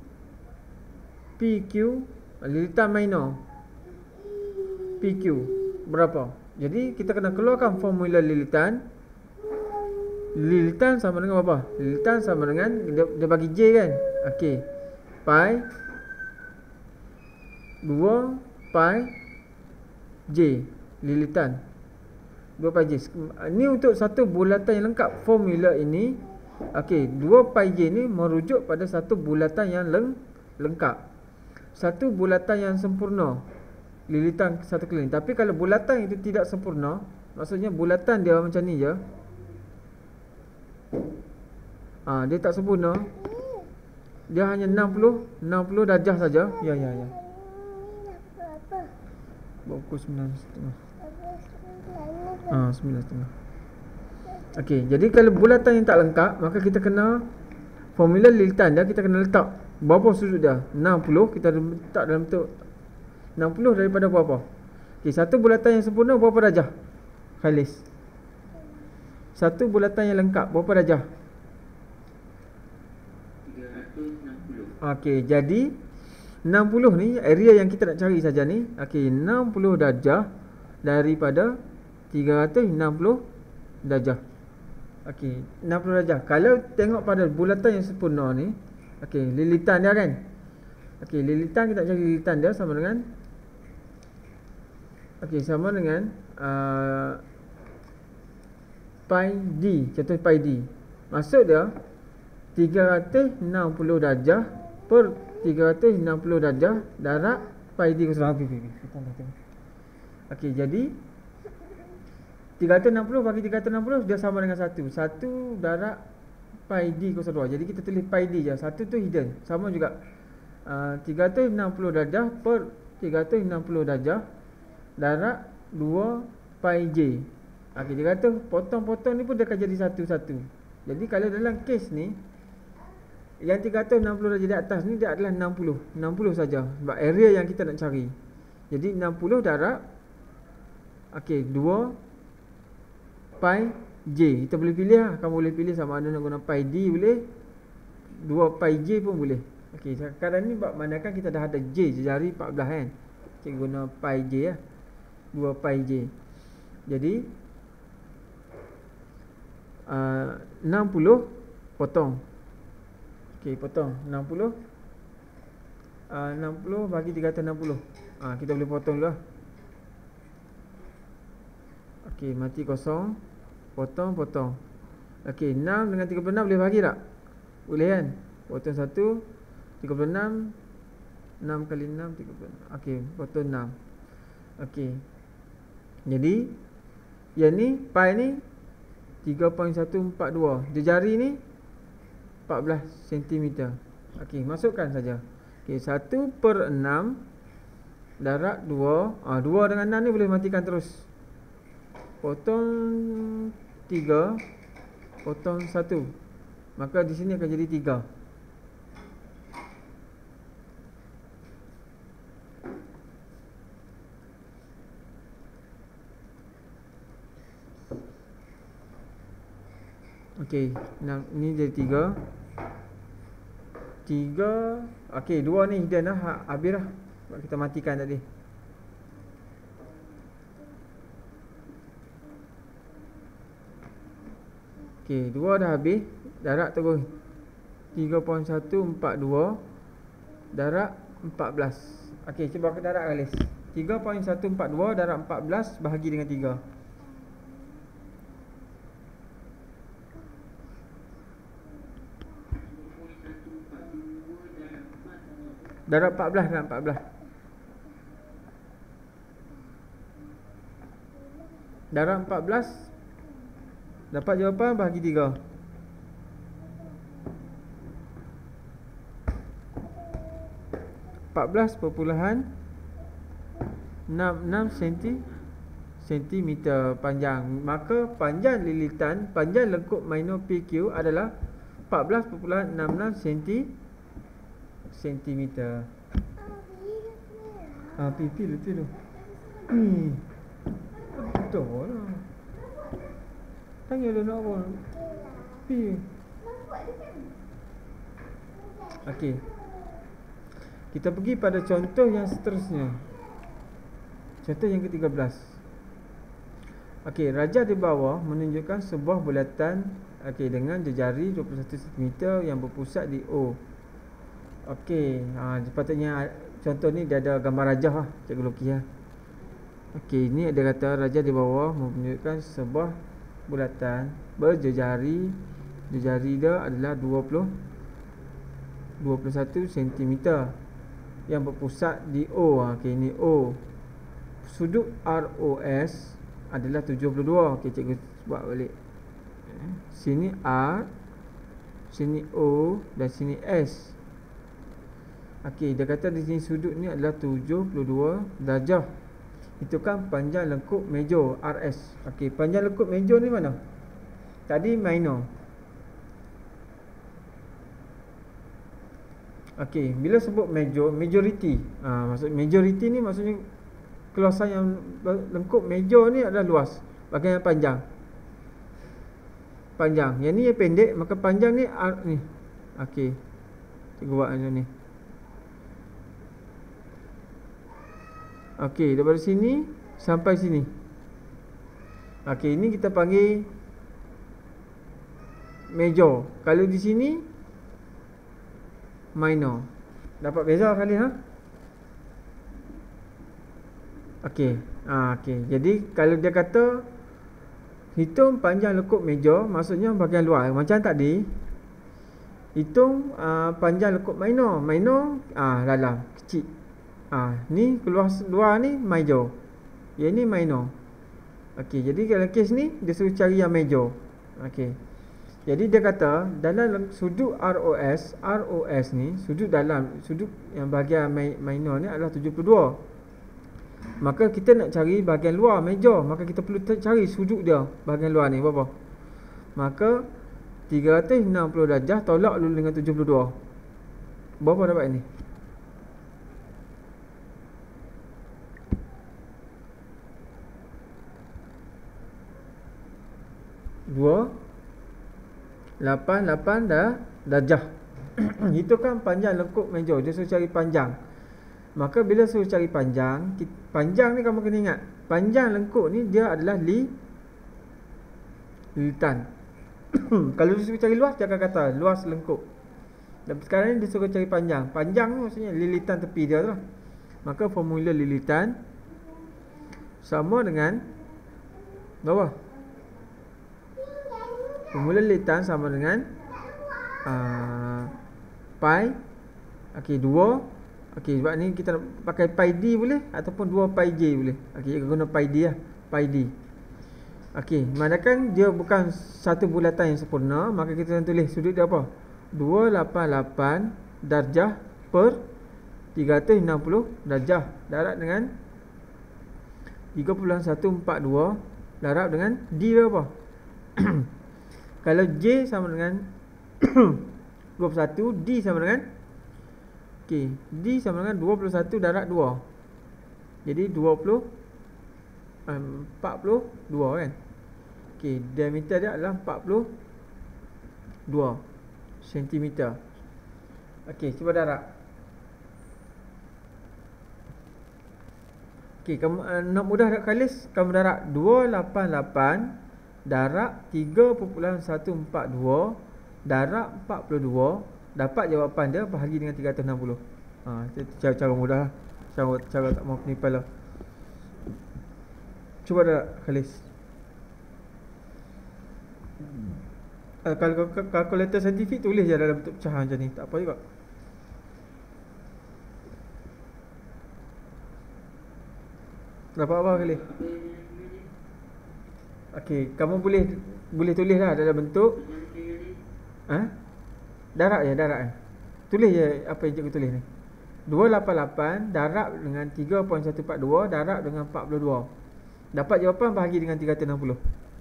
P Q, lilitan minor P Q berapa. Jadi kita kena keluarkan formula lilitan. Lilitan sama dengan apa? Lilitan sama dengan dia, dia bagi J kan. Okey, pi dua pi J lilitan dua pi J. Ini untuk satu bulatan yang lengkap. Formula ini, okey, dua pi J ni merujuk pada satu bulatan yang leng, lengkap. Satu bulatan yang sempurna, lilitan satu keliling. Tapi kalau bulatan itu tidak sempurna, maksudnya bulatan dia macam ni je. Ah, ha, dia tak sempurna. Dia hanya enam puluh darjah saja. Ya, ya, ya. Pukul sembilan setengah. Ah, sembilan setengah. Okey, jadi kalau bulatan yang tak lengkap, maka kita kena formula lilitan dia kita kena letak berapa sudut dia? enam puluh, kita letak dalam bentuk enam puluh daripada berapa? Okey, satu bulatan yang sempurna berapa darjah? Khalis. Satu bulatan yang lengkap berapa darjah? tiga ratus enam puluh. Okey, jadi enam puluh ni area yang kita nak cari saja ni. Okey, enam puluh darjah daripada tiga ratus enam puluh darjah. Okey, enam puluh darjah. Kalau tengok pada bulatan yang sempurna ni, okey, lilitan dia kan. Okey, lilitan kita cari lilitan dia sama dengan okey, sama dengan uh, pi D. Contoh pi D. Maksud dia tiga ratus enam puluh darjah per tiga ratus enam puluh darjah darab pi D kosong. Okey, jadi tiga ratus enam puluh bagi tiga ratus enam puluh dia sama dengan satu. satu darab pi D kosong dua. Jadi kita tulis pi D je. Satu tu hidden. Sama juga. Uh, tiga ratus enam puluh darjah per tiga ratus enam puluh darjah darab dua pi J. Okey, dia kata potong-potong ni pun dia akan jadi satu-satu. Jadi kalau dalam kes ni, yang tiga ratus enam puluh darjah di atas ni dia adalah enam puluh. enam puluh saja. Sebab area yang kita nak cari. Jadi enam puluh darab okey, dua pi J. Kita boleh pilih lah. Kamu boleh pilih sama ada nak guna pi D boleh, dua pi J pun boleh. Okey, sekarang ni buat mandakan kita dah ada J, jari empat belas kan. Kita guna pi J lah. dua pi J. Jadi uh, enam puluh potong. Okey, potong enam puluh. Uh, enam puluh bagi tiga ratus enam puluh. Ah, kita boleh potong dulu lah. Okey, mati kosong. Potong, potong. Okey, enam dengan tiga puluh enam boleh bagi tak? Boleh kan? Potong satu, tiga puluh enam. enam kali enam, tiga puluh enam. Okey, potong enam. Okey. Jadi, yang ni, pi ni tiga perpuluhan satu empat dua. Jari ni empat belas sentimeter. Okey, masukkan saja. Okey, satu per enam darab dua. Ah, dua dengan enam ni boleh matikan terus. Potong tiga, potong satu. Maka di sini akan jadi tiga. Okey, ni jadi tiga. Tiga. Okey, dua ni hidden lah. Habis lah. Kita matikan tadi. Okey, dua dah habis. Darab terus tiga perpuluhan satu empat dua darab empat belas. Okey, cuba kita darab galis. tiga perpuluhan satu empat dua darab empat belas bahagi dengan tiga. Darab empat belas darab empat belas. Darab empat belas. Dapat jawapan bahagi tiga. empat belas perpuluhan enam enam sentimeter panjang. Maka panjang lilitan, panjang lengkup minor P Q adalah empat belas perpuluhan enam enam sentimeter. Ah, P P betul tu. Hmm. Betul lah. Tanya dia nak apa. P. Okey. Kita pergi pada contoh yang seterusnya. Contoh yang ke tiga belas. Okey, rajah di bawah menunjukkan sebuah bulatan okey dengan jejari dua puluh satu sentimeter yang berpusat di O. Okey, ha, sepatutnya contoh ni dia ada gambar rajah lah, cikgu lukis lah. Okey, ni ada kata rajah di bawah menunjukkan sebuah bulatan berjejari, jejari dia adalah dua puluh dua puluh satu sentimeter yang berpusat di O. Okey, ni O. Sudut R O S adalah tujuh puluh dua. Okey, cikgu buat balik. Sini R, sini O dan sini S. Okey, dia kata di sini sudut ni adalah tujuh puluh dua darjah. Itu kan panjang lengkup major R S. Okey, panjang lengkup major ni mana? Tadi minor. Okey, bila sebut major, majority. Ah, ha, maksud majority ni maksudnya keluasan yang lengkup major ni adalah luas, bahagian yang panjang. Panjang. Yang ni yang pendek, maka panjang ni R ni. Okey. Cikgu buat macam ni. Okey, daripada sini sampai sini. Okey, ini kita panggil major. Kalau di sini minor. Dapat beza kali ha? Okey. Ah, okey. Jadi kalau dia kata hitung panjang lengkup major, maksudnya bahagian luar. Macam tadi hitung uh, panjang lengkup minor. Minor ah dalam kecil. Ah, ni keluar luar ni major. Yang ni minor. Okey, jadi kalau kes ni dia suruh cari yang major. Okey. Jadi dia kata dalam sudut R O S, R O S ni, sudut dalam, sudut yang bahagian minor ni adalah tujuh puluh dua. Maka kita nak cari bahagian luar meja, maka kita perlu cari sudut dia bahagian luar ni berapa. Maka tiga ratus enam puluh darjah tolak dulu dengan tujuh puluh dua. Berapa dapat ni? dua lapan lapan dah darjah. Itu kan panjang lengkuk meja. Dia suruh cari panjang. Maka bila suruh cari panjang, panjang ni kamu kena ingat, panjang lengkuk ni dia adalah li lilitan. Kalau dia suruh cari luas, dia akan kata luas lengkuk. Dan sekarang ni dia suruh cari panjang. Panjang ni maksudnya lilitan tepi dia tu lah. Maka formula lilitan sama dengan bawah. Formula lilitan sama dengan uh, pi. Okey, dua. Okey, sebab ni kita nak pakai pi d boleh ataupun dua pi j boleh. Okey, kita guna pi d lah, pi d. Okey, manakala dia bukan satu bulatan yang sempurna, maka kita nak tulis sudut dia apa? dua ratus lapan puluh lapan darjah per tiga ratus enam puluh darjah. Darab dengan tiga puluh satu empat dua. Darab dengan D dia apa? Kalau J sama dengan dua puluh satu, D sama dengan okey, D sama dengan dua puluh satu darab dua. Jadi dua puluh um, empat puluh dua kan. Okey, diameter dia adalah empat puluh dua sentimeter. Okey, cuba darab. Okey, kamu uh, nak mudah nak kalis, kamu darab dua ratus lapan puluh lapan darab tiga perpuluhan satu empat dua darab empat puluh dua, dapat jawapan dia bahagi dengan tiga ratus enam puluh. Ha, itu cara, cara mudah. Cara, cara tak mau pening kepala. Cuba darab kalis. Uh, kalau kalkulator saintifik tulis je dalam bentuk pecahan macam ni, tak apa juga. Dapat apa kali? Okey, kamu boleh boleh tulis lah dalam bentuk ha? Darab je, darab je. Tulis je apa yang cikgu tulis ni. dua ratus lapan puluh lapan darab dengan tiga perpuluhan satu empat dua darab dengan empat puluh dua. Dapat jawapan bahagi dengan tiga ratus enam puluh.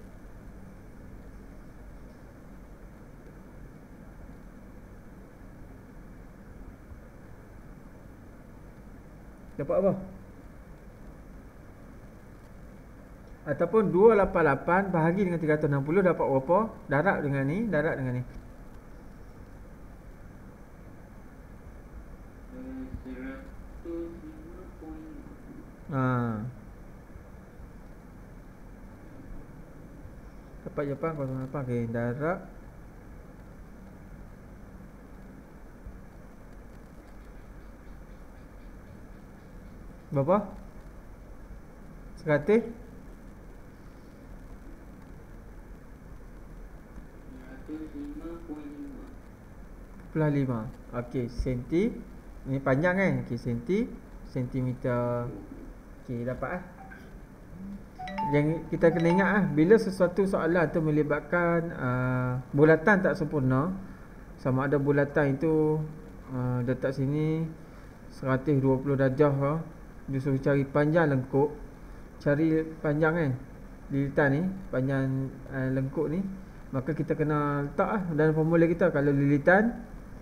Dapat apa? Ataupun dua ratus lapan puluh lapan bahagi dengan tiga ratus enam puluh dapat berapa? Darab dengan ni, darab dengan ni. Ha. Dapat jawapan kosong lapan. Okey, darab berapa? Seratus puluh lima. Okey, senti. Ini panjang kan? Okey, senti, sentimeter. Okey, dapat ah. Yang kita kena ingat ah, bila sesuatu soalan tu melibatkan uh, bulatan tak sempurna, sama ada bulatan itu uh, letak sini seratus dua puluh darjah ke, dia suruh cari panjang lengkuk. Cari panjang kan, lilitan ni, panjang uh, lengkuk ni, maka kita kena letak lah dalam formula kita. Kalau lilitan,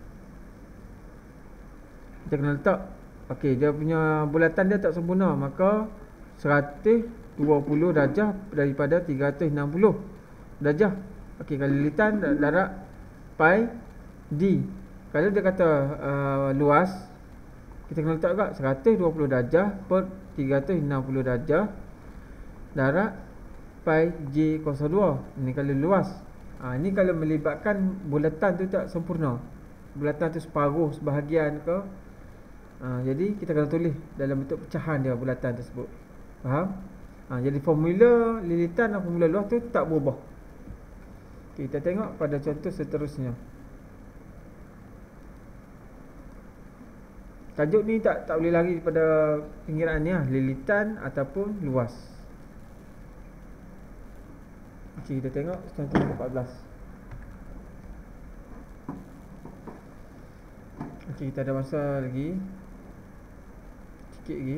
kita kena letak, okey, dia punya bulatan dia tak sempurna, maka seratus dua puluh darjah daripada tiga ratus enam puluh darjah. Okey, kalau lilitan darab pi d. Kalau dia kata uh, luas, kita kena letak juga seratus dua puluh darjah per tiga ratus enam puluh darjah darab pi j kosong dua. Ini kalau luas. Ha, ini kalau melibatkan bulatan tu tak sempurna, bulatan tu separuh, sebahagian ke. Ha, jadi kita kena tulis dalam bentuk pecahan dia bulatan tersebut. Faham? Ha, jadi formula lilitan dan formula luas tu tak berubah. Okay, kita tengok pada contoh seterusnya. Tajuk ni tak tak boleh lari daripada pengiraan ni lah, lilitan ataupun luas. Okey, kita tengok contoh empat belas. Okey, kita ada masa lagi sikit lagi.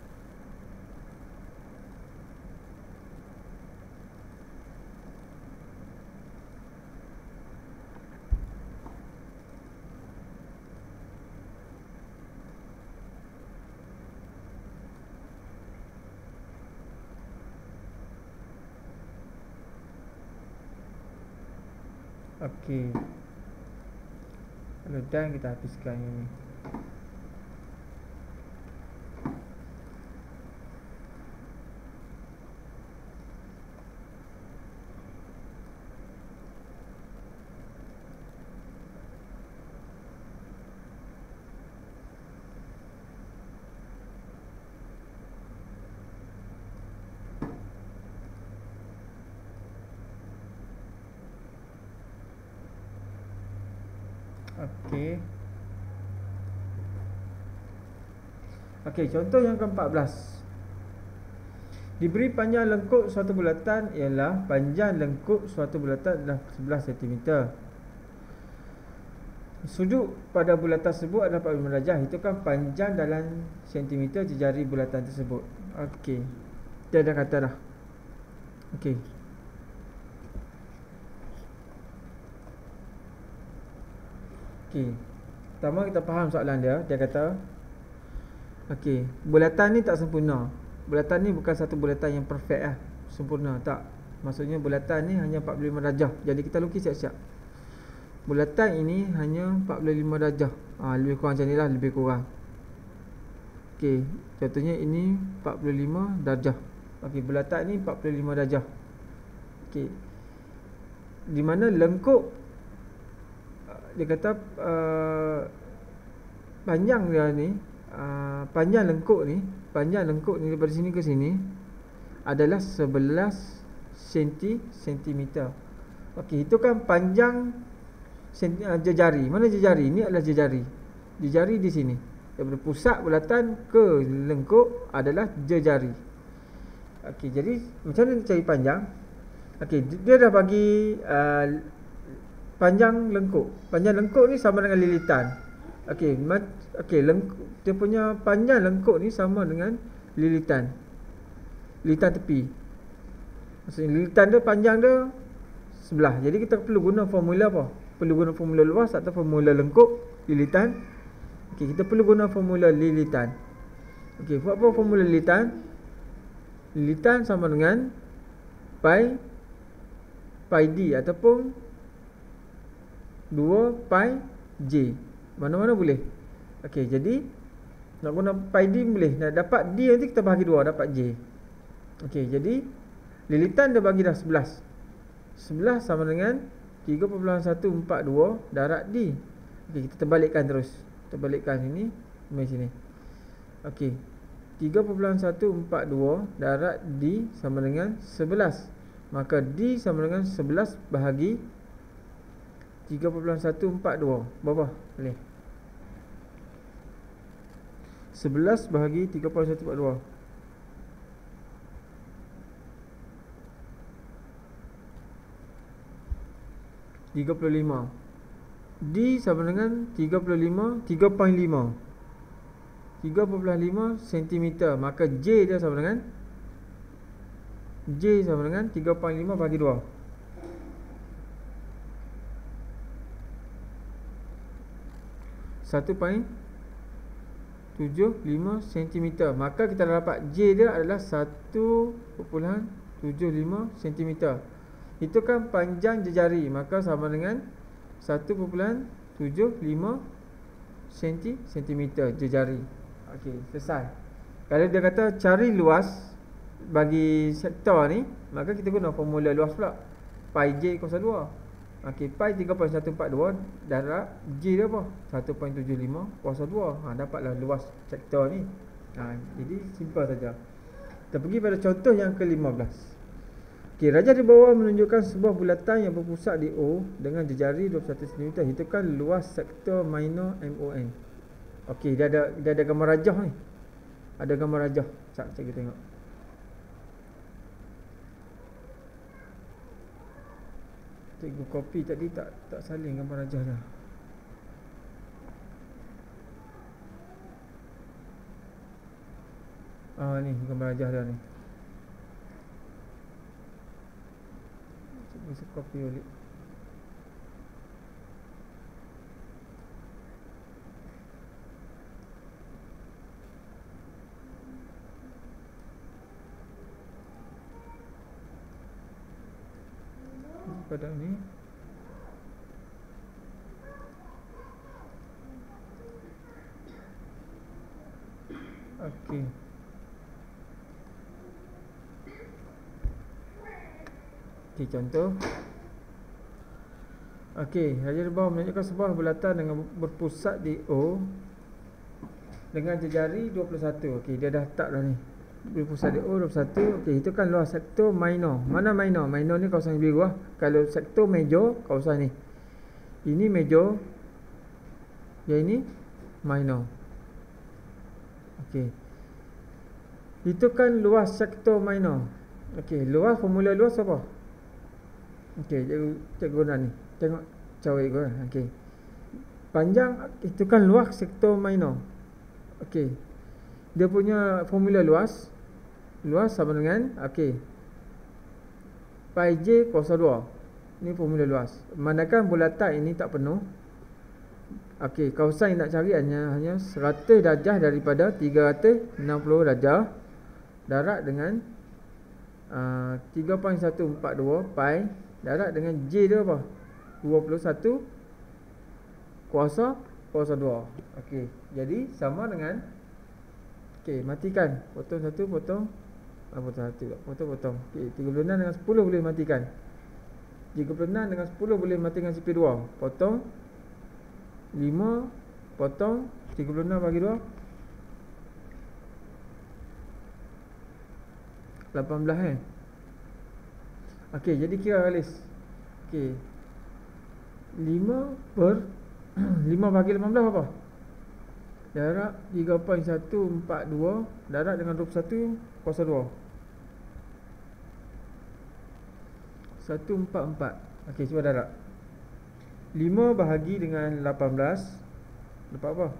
Okey. Kalau dah kita habiskan ini. Okey. Okey, contoh yang keempat belas. Diberi panjang lengkuk suatu bulatan ialah panjang lengkuk suatu bulatan adalah sebelas sentimeter. Sudut pada bulatan tersebut adalah empat puluh lima darjah. Itu kan panjang dalam sentimeter jari bulatan tersebut. Okey. Dia dah kata dah. Okey. Okey. Pertama kita faham soalan dia. Dia kata, okey, bulatan ni tak sempurna. Bulatan ni bukan satu bulatan yang perfect lah, sempurna, tak. Maksudnya bulatan ni hanya empat puluh lima darjah. Jadi kita lukis siap-siap. Bulatan ini hanya empat puluh lima darjah. ha, Lebih kurang macam ni lah, lebih kurang. Okey, contohnya ini empat puluh lima darjah. Okey, bulatan ni empat puluh lima darjah. Okey, di mana lengkuk, dia kata uh, panjang dia ni, uh, panjang lengkuk ni, panjang lengkuk ni daripada sini ke sini adalah sebelas sentimeter. Okey, itu kan panjang senti, uh, jejari. Mana jejari? Ini adalah jejari. Jejari di sini. Daripada pusat bulatan ke lengkuk adalah jejari. Okey, jadi macam mana cari panjang? Okey, dia dah bagi uh, panjang lengkuk. Panjang lengkuk ni sama dengan lilitan. Okey, okey, lengkuk dia punya panjang lengkuk ni sama dengan lilitan. Lilitan tepi. Maksudnya lilitan dia panjang dia sebelah. Jadi kita perlu guna formula apa? Perlu guna formula luas atau formula lengkuk lilitan. Okey, kita perlu guna formula lilitan. Okey, buat apa formula lilitan? Lilitan sama dengan pi pi d ataupun dua pi j. Mana-mana boleh. Okey, jadi nak guna pi d boleh. Nak dapat d nanti kita bahagi dua, dapat j. Okey, jadi lilitan dia bagi dah sebelas. sebelas sama dengan tiga perpuluhan satu empat dua darab d. Okey, kita terbalikkan terus. Terbalikkan sini, mari sini. Okey. tiga perpuluhan satu empat dua darab d sama dengan sebelas. Maka d sama dengan sebelas bahagi tiga perpuluhan satu empat dua. Berapa? Boleh. sebelas bahagi tiga perpuluhan satu empat dua. tiga puluh lima. D sama dengan tiga puluh lima, tiga perpuluhan lima. tiga perpuluhan lima sentimeter. Maka J dia sama dengan J sama dengan tiga perpuluhan lima bagi dua. satu perpuluhan tujuh lima sentimeter. Maka kita dah dapat J dia adalah satu perpuluhan tujuh lima sentimeter. Itu kan panjang jejari. Maka sama dengan satu perpuluhan tujuh lima sentimeter jejari. Okey, selesai. Kalau dia kata cari luas bagi sektor ni, maka kita guna formula luas pula. Pi J kosong dua. Okey, pi tiga perpuluhan satu empat dua darab J dia apa? satu perpuluhan tujuh lima kosong dua. Ha, dapatlah luas sektor ni. Ha, jadi simple saja. Kita pergi pada contoh yang ke lima belas. Okey, raja di bawah menunjukkan sebuah bulatan yang berpusat di O dengan jejari dua puluh satu sentimeter. Hitungkan luas sektor minor M O N. Okey, dia ada dia ada gambar rajah ni. Ada gambar rajah. Sekejap kita tengok. Cikgu copy tadi tak tak salin gambar rajah dah. Ah ni gambar rajah dia ni. Cuba saya copy balik. Pada ni okey. Okey, contoh. Okey, raja di bawah menunjukkan sebuah bulatan dengan berpusat di O dengan jari dua puluh satu. Okey, dia dah tak dah ni. Berpusat di O dua puluh satu. Okey, itu kan luas sektor minor. Mana minor? Minor ni kawasan biru lah. Kalau sektor major, kawasan ni. Ini major. Yang ini minor. Okey. Itu kan luas sektor minor. Okey, luas, formula luas apa? Okey, cikgu, cikgu guna ni. Tengok cara cikgu lah. Okey. Panjang, itu kan luas sektor minor. Okey. Dia punya formula luas. Luas sama dengan, okey, pi J kuasa dua. Ini formula luas. Manakala bulatan ini tak penuh. Okey, kawasan yang nak cari hanya hanya seratus darjah daripada tiga ratus enam puluh darjah. Darat dengan uh, tiga perpuluhan satu empat dua pi. Darat dengan J dia apa? dua puluh satu kuasa kuasa dua. Okey, jadi sama dengan, okey, matikan. Potong satu, potong ah, potong satu, potong potong. Okey, tiga puluh enam dengan sepuluh boleh matikan. tiga puluh enam dengan sepuluh boleh matikan C P dua. Potong lima, potong tiga puluh enam bagi dua, lapan belas eh. Okey, jadi kira alis. Okey, lima per lima bagi lapan belas apa? Darab tiga perpuluhan satu empat dua. Darab dengan dua puluh satu kuasa dua, seratus empat puluh empat. Okey, cuba darab. lima bahagi dengan lapan belas dapat apa?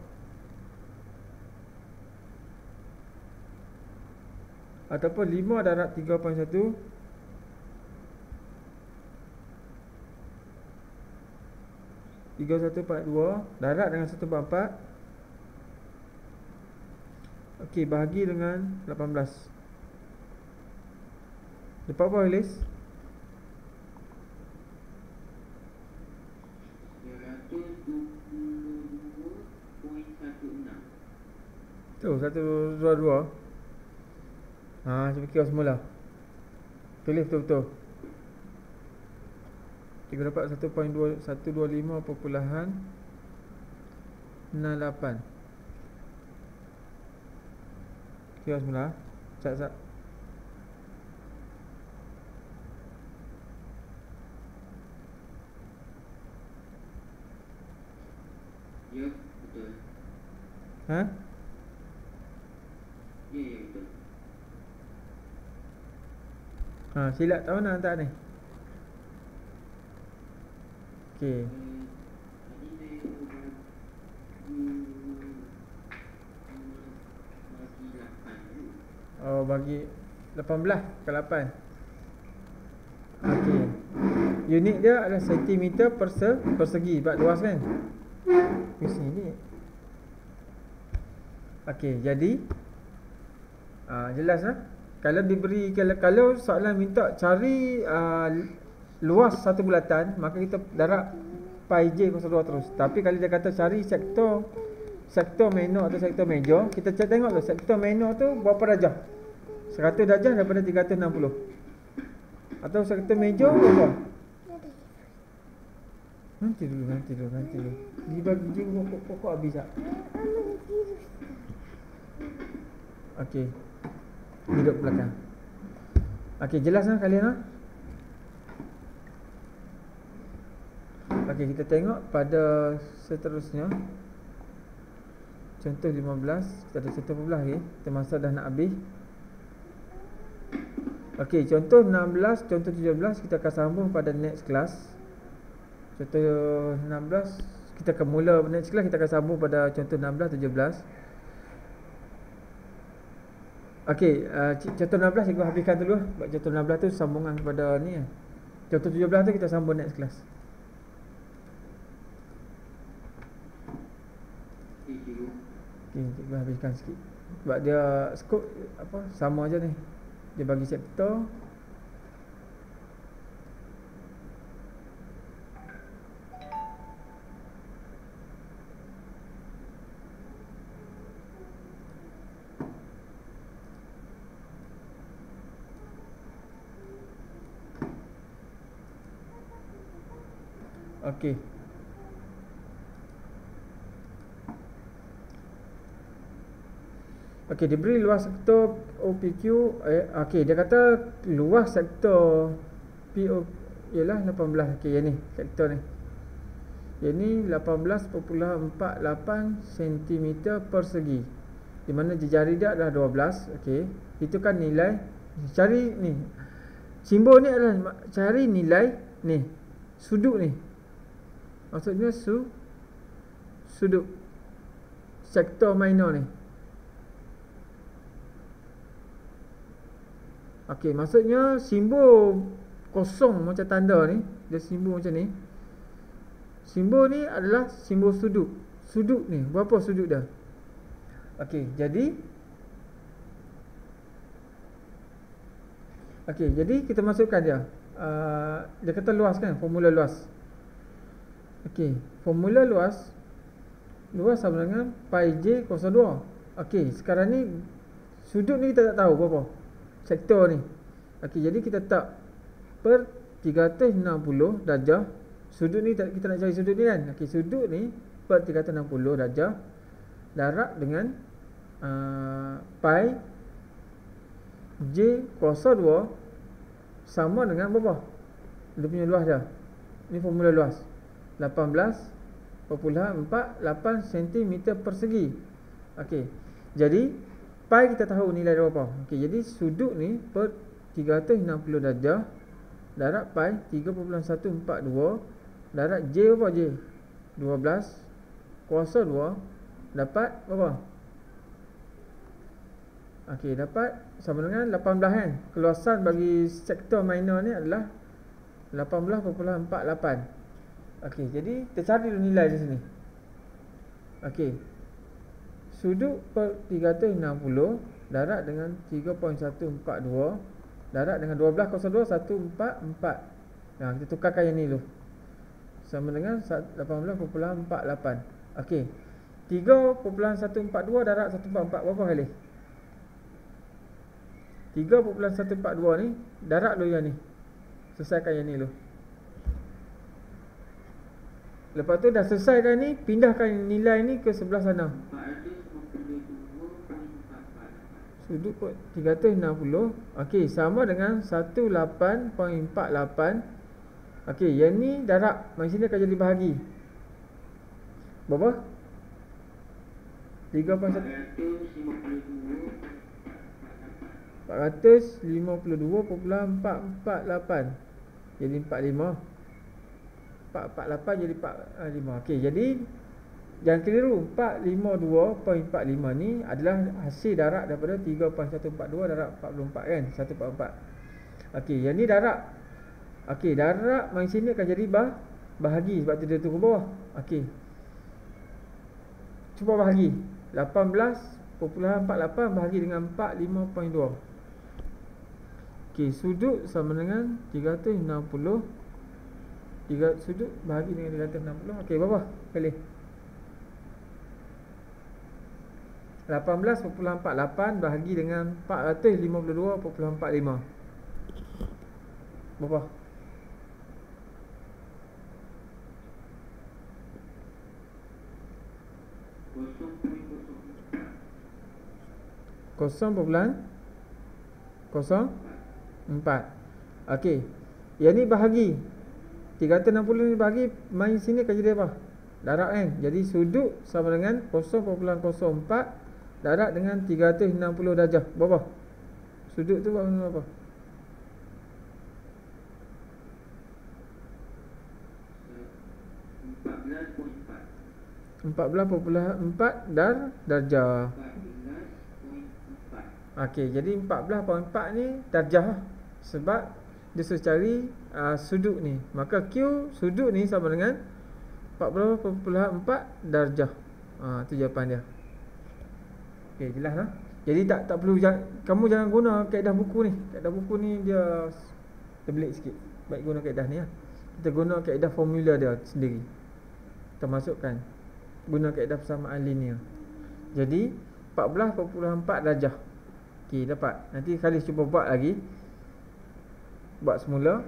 Ataupun lima darab tiga perpuluhan satu, tiga puluh satu empat dua. Darab dengan seratus empat puluh empat. Okey, bahagi dengan lapan belas. Dapat apa, Elis? seratus dua puluh dua perpuluhan satu enam. Tu, seratus dua puluh dua. Haa, cuba kira semula. Pilih betul-betul. Kita dapat satu perpuluhan dua satu dua lima perpuluhan enam lapan. Kira semula. Sat-sat. Ya, betul. Ha? Ya, ya, betul. Ha, silap tak mana tak ni? Okey. Eh, tadi saya bagi bagi lapan dulu. Oh, bagi lapan belas ke lapan. Okey. Unit dia adalah sentimeter per se, persegi. Sebab luas kan? Di sini. Okey, jadi uh, jelas lah. Kalau diberi, kalau, kalau soalan minta cari uh, luas satu bulatan, maka kita darab pi J kuasa dua terus. Tapi kalau dia kata cari sektor sektor minor atau sektor major, kita cek tengok tu sektor minor tu berapa darjah. seratus darjah daripada tiga ratus enam puluh. Atau sektor major berapa? Nanti dulu, nanti dulu, nanti dulu. Ni bagi je pokok-pokok habis tak? Okey. Hidup belakang. Okey, jelas lah kalian lah? Okey, kita tengok pada seterusnya. Contoh lima belas. Kita ada contoh berapa belas lagi? Kita masa dah nak habis. Okey, contoh enam belas, contoh tujuh belas kita akan sambung pada next class. Contoh enam belas kita akan mula next class, kita akan sambung pada contoh enam belas, tujuh belas. Okey, uh, contoh enam belas cikgu habiskan dulu. Sebab contoh enam belas tu sambungan kepada ni kan. Contoh tujuh belas tu kita sambung next class. Okey, cikgu. Okey, cikgu habiskan sikit. Sebab dia skop apa sama aja ni. Dia bagi sektor. Okey. Okey, diberi luas sektor O P Q. Eh, okey, dia kata luas sektor P O ialah lapan belas. Okey, yang ni sektor ni. Yang ni lapan belas perpuluhan empat lapan sentimeter persegi. Di mana jejari dia adalah dua belas. Okey, itu kan nilai. Cari ni. Simbol ni adalah cari nilai ni. Sudut ni. Maksudnya su sudut sektor minor ni. Okey, maksudnya simbol kosong macam tanda ni, dia simbol macam ni. Simbol ni adalah simbol sudut. Sudut ni, berapa sudut dia? Okey, jadi Okey, jadi kita masukkan dia. Uh, dia kata luas kan, formula luas. Okey, formula luas luas sama dengan pi j kosong dua. Okey, sekarang ni sudut ni kita tak tahu berapa sektor ni. Okey, jadi kita tak per tiga ratus enam puluh darjah. Sudut ni kita nak cari sudut ni kan. Okey, sudut ni per tiga ratus enam puluh darjah darab dengan uh, pi j kosong dua sama dengan berapa? Dia punya luas dia. Ni formula luas. lapan belas perpuluhan empat lapan sentimeter persegi. Okey. Jadi pi kita tahu nilai dia berapa. Okey, jadi sudut ni per tiga ratus enam puluh darjah darab pi tiga perpuluhan satu empat dua darab j berapa j? dua belas kuasa dua dapat berapa? Okey, dapat sama dengan lapan belas kan. Keluasan bagi sektor minor ni adalah lapan belas perpuluhan empat lapan. Okey, jadi kita cari dulu nilai di sini. Okey. Sudut per tiga ratus enam puluh darab dengan tiga perpuluhan satu empat dua darab dengan dua belas kosong dua satu empat empat. Nah, kita tukarkan yang ni dulu. Sama dengan lapan belas perpuluhan empat lapan. Okey. tiga perpuluhan satu empat dua darab satu empat empat berapa kali? tiga perpuluhan satu empat dua ni darab dulu yang ni. Selesaikan yang ni dulu. Lepas tu dah selesaikan ni, pindahkan nilai ni ke sebelah sana. Sudut kot tiga ratus enam puluh. Okey, sama dengan lapan belas perpuluhan empat lapan. Okey, yang ni darab. Mari sini akan jadi bahagi. Berapa? tiga perpuluhan satu empat ratus lima puluh dua perpuluhan empat empat lapan. Jadi empat puluh lima. empat empat lapan jadi empat puluh lima. Okey, jadi jangan keliru. empat ratus lima puluh dua perpuluhan empat lima ni adalah hasil darab daripada tiga perpuluhan satu empat dua darab empat puluh empat kan, seratus empat puluh empat. Okey, yang ni darab. Okey, darab mari sini akan jadi bah bahagi sebab tu dia turun bawah. Okey. Cuba bahagi. lapan belas perpuluhan empat lapan bahagi dengan empat puluh lima perpuluhan dua. Okey, sudut sama dengan tiga ratus enam puluh. tiga sudut bahagi dengan tiga ratus enam puluh. Okey, berapa kali? lapan belas perpuluhan empat lapan bahagi dengan empat ratus lima puluh dua perpuluhan empat lima. Berapa? Kosong perpuluhan kosong empat. Okey, yang ni bahagi tiga ratus enam puluh ni bahagi, main sini akan jadi apa? Darab kan. Jadi sudut sama dengan kosong perpuluhan kosong empat darab dengan tiga ratus enam puluh darjah. Berapa? Sudut tu berapa? empat belas perpuluhan empat dar darjah. Okey, jadi empat belas perpuluhan empat ni darjah lah. Sebab dia suruh cari uh, sudut ni. Maka Q sudut ni sama dengan empat belas perpuluhan empat darjah. Ha, tu jawapan dia. Okey, jelas lah. Jadi tak tak perlu jangan, kamu jangan guna kaedah buku ni. Kaedah buku ni dia terbelit sikit. Baik guna kaedah ni lah. Kita guna kaedah formula dia sendiri. Kita masukkan guna kaedah persamaan linear. Jadi empat belas perpuluhan empat darjah. Okey, dapat. Nanti Khalis cuba buat lagi. Buat semula.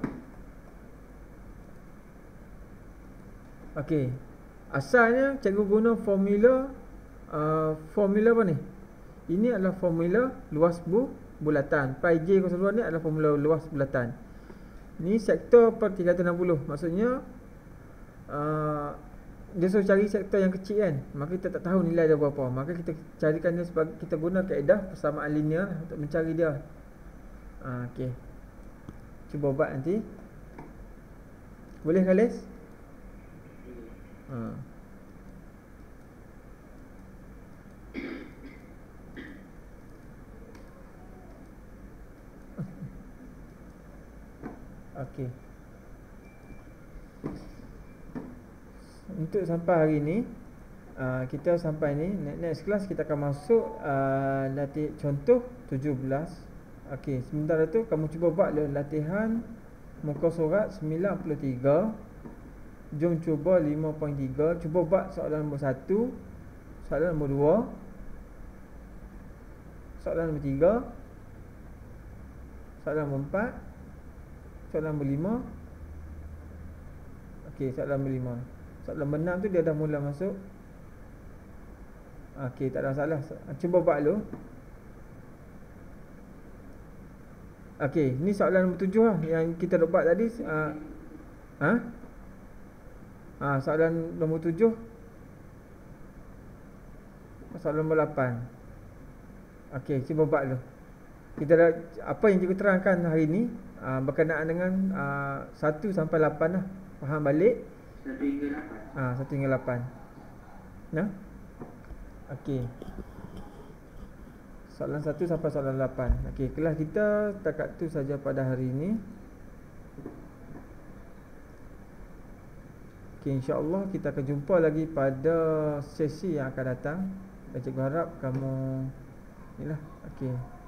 Okey. Asalnya cikgu guna formula uh, formula apa ni? Ini adalah formula luas bu bulatan. Pi j kosong dua ni adalah formula luas bulatan. Ni sektor per tiga ratus enam puluh. Maksudnya uh, dia suruh cari sektor yang kecil kan. Maka kita tak tahu nilai dia berapa. Maka kita carikan dia sebagai, kita guna kaedah persamaan linear untuk mencari dia. uh, Okey. Cuba buat nanti. Boleh Khalis? Ha. Okey. Untuk sampai hari ni uh, kita sampai ni. Next class kita akan masuk uh, latih contoh tujuh belas. Okey, sementara tu kamu cuba buat latihan muka surat sembilan puluh tiga. Jom cuba lima perpuluhan tiga. Cuba buat soalan nombor satu, soalan nombor dua, soalan nombor tiga, soalan nombor empat, soalan nombor lima. Okey, soalan nombor lima. Soalan nombor enam tu dia dah mula masuk. Okey, tak ada masalah. Cuba buat dulu. Okey, ni soalan nombor tujuh lah yang kita dah buat tadi. uh, Ha? Ha, soalan nombor tujuh. Soalan nombor lapan. Okey, cuba buat dulu. Kita dah, apa yang cikgu terangkan hari ni uh, berkenaan dengan uh, satu sampai lapan lah. Faham balik? satu hingga lapan. Ah, ha, satu hingga lapan. Nah. Okey. Soalan satu sampai soalan lapan. Okey, kelas kita setakat tu saja pada hari ini. Okey, insya-Allah kita akan jumpa lagi pada sesi yang akan datang. Dan cikgu harap kamu inilah. Okey.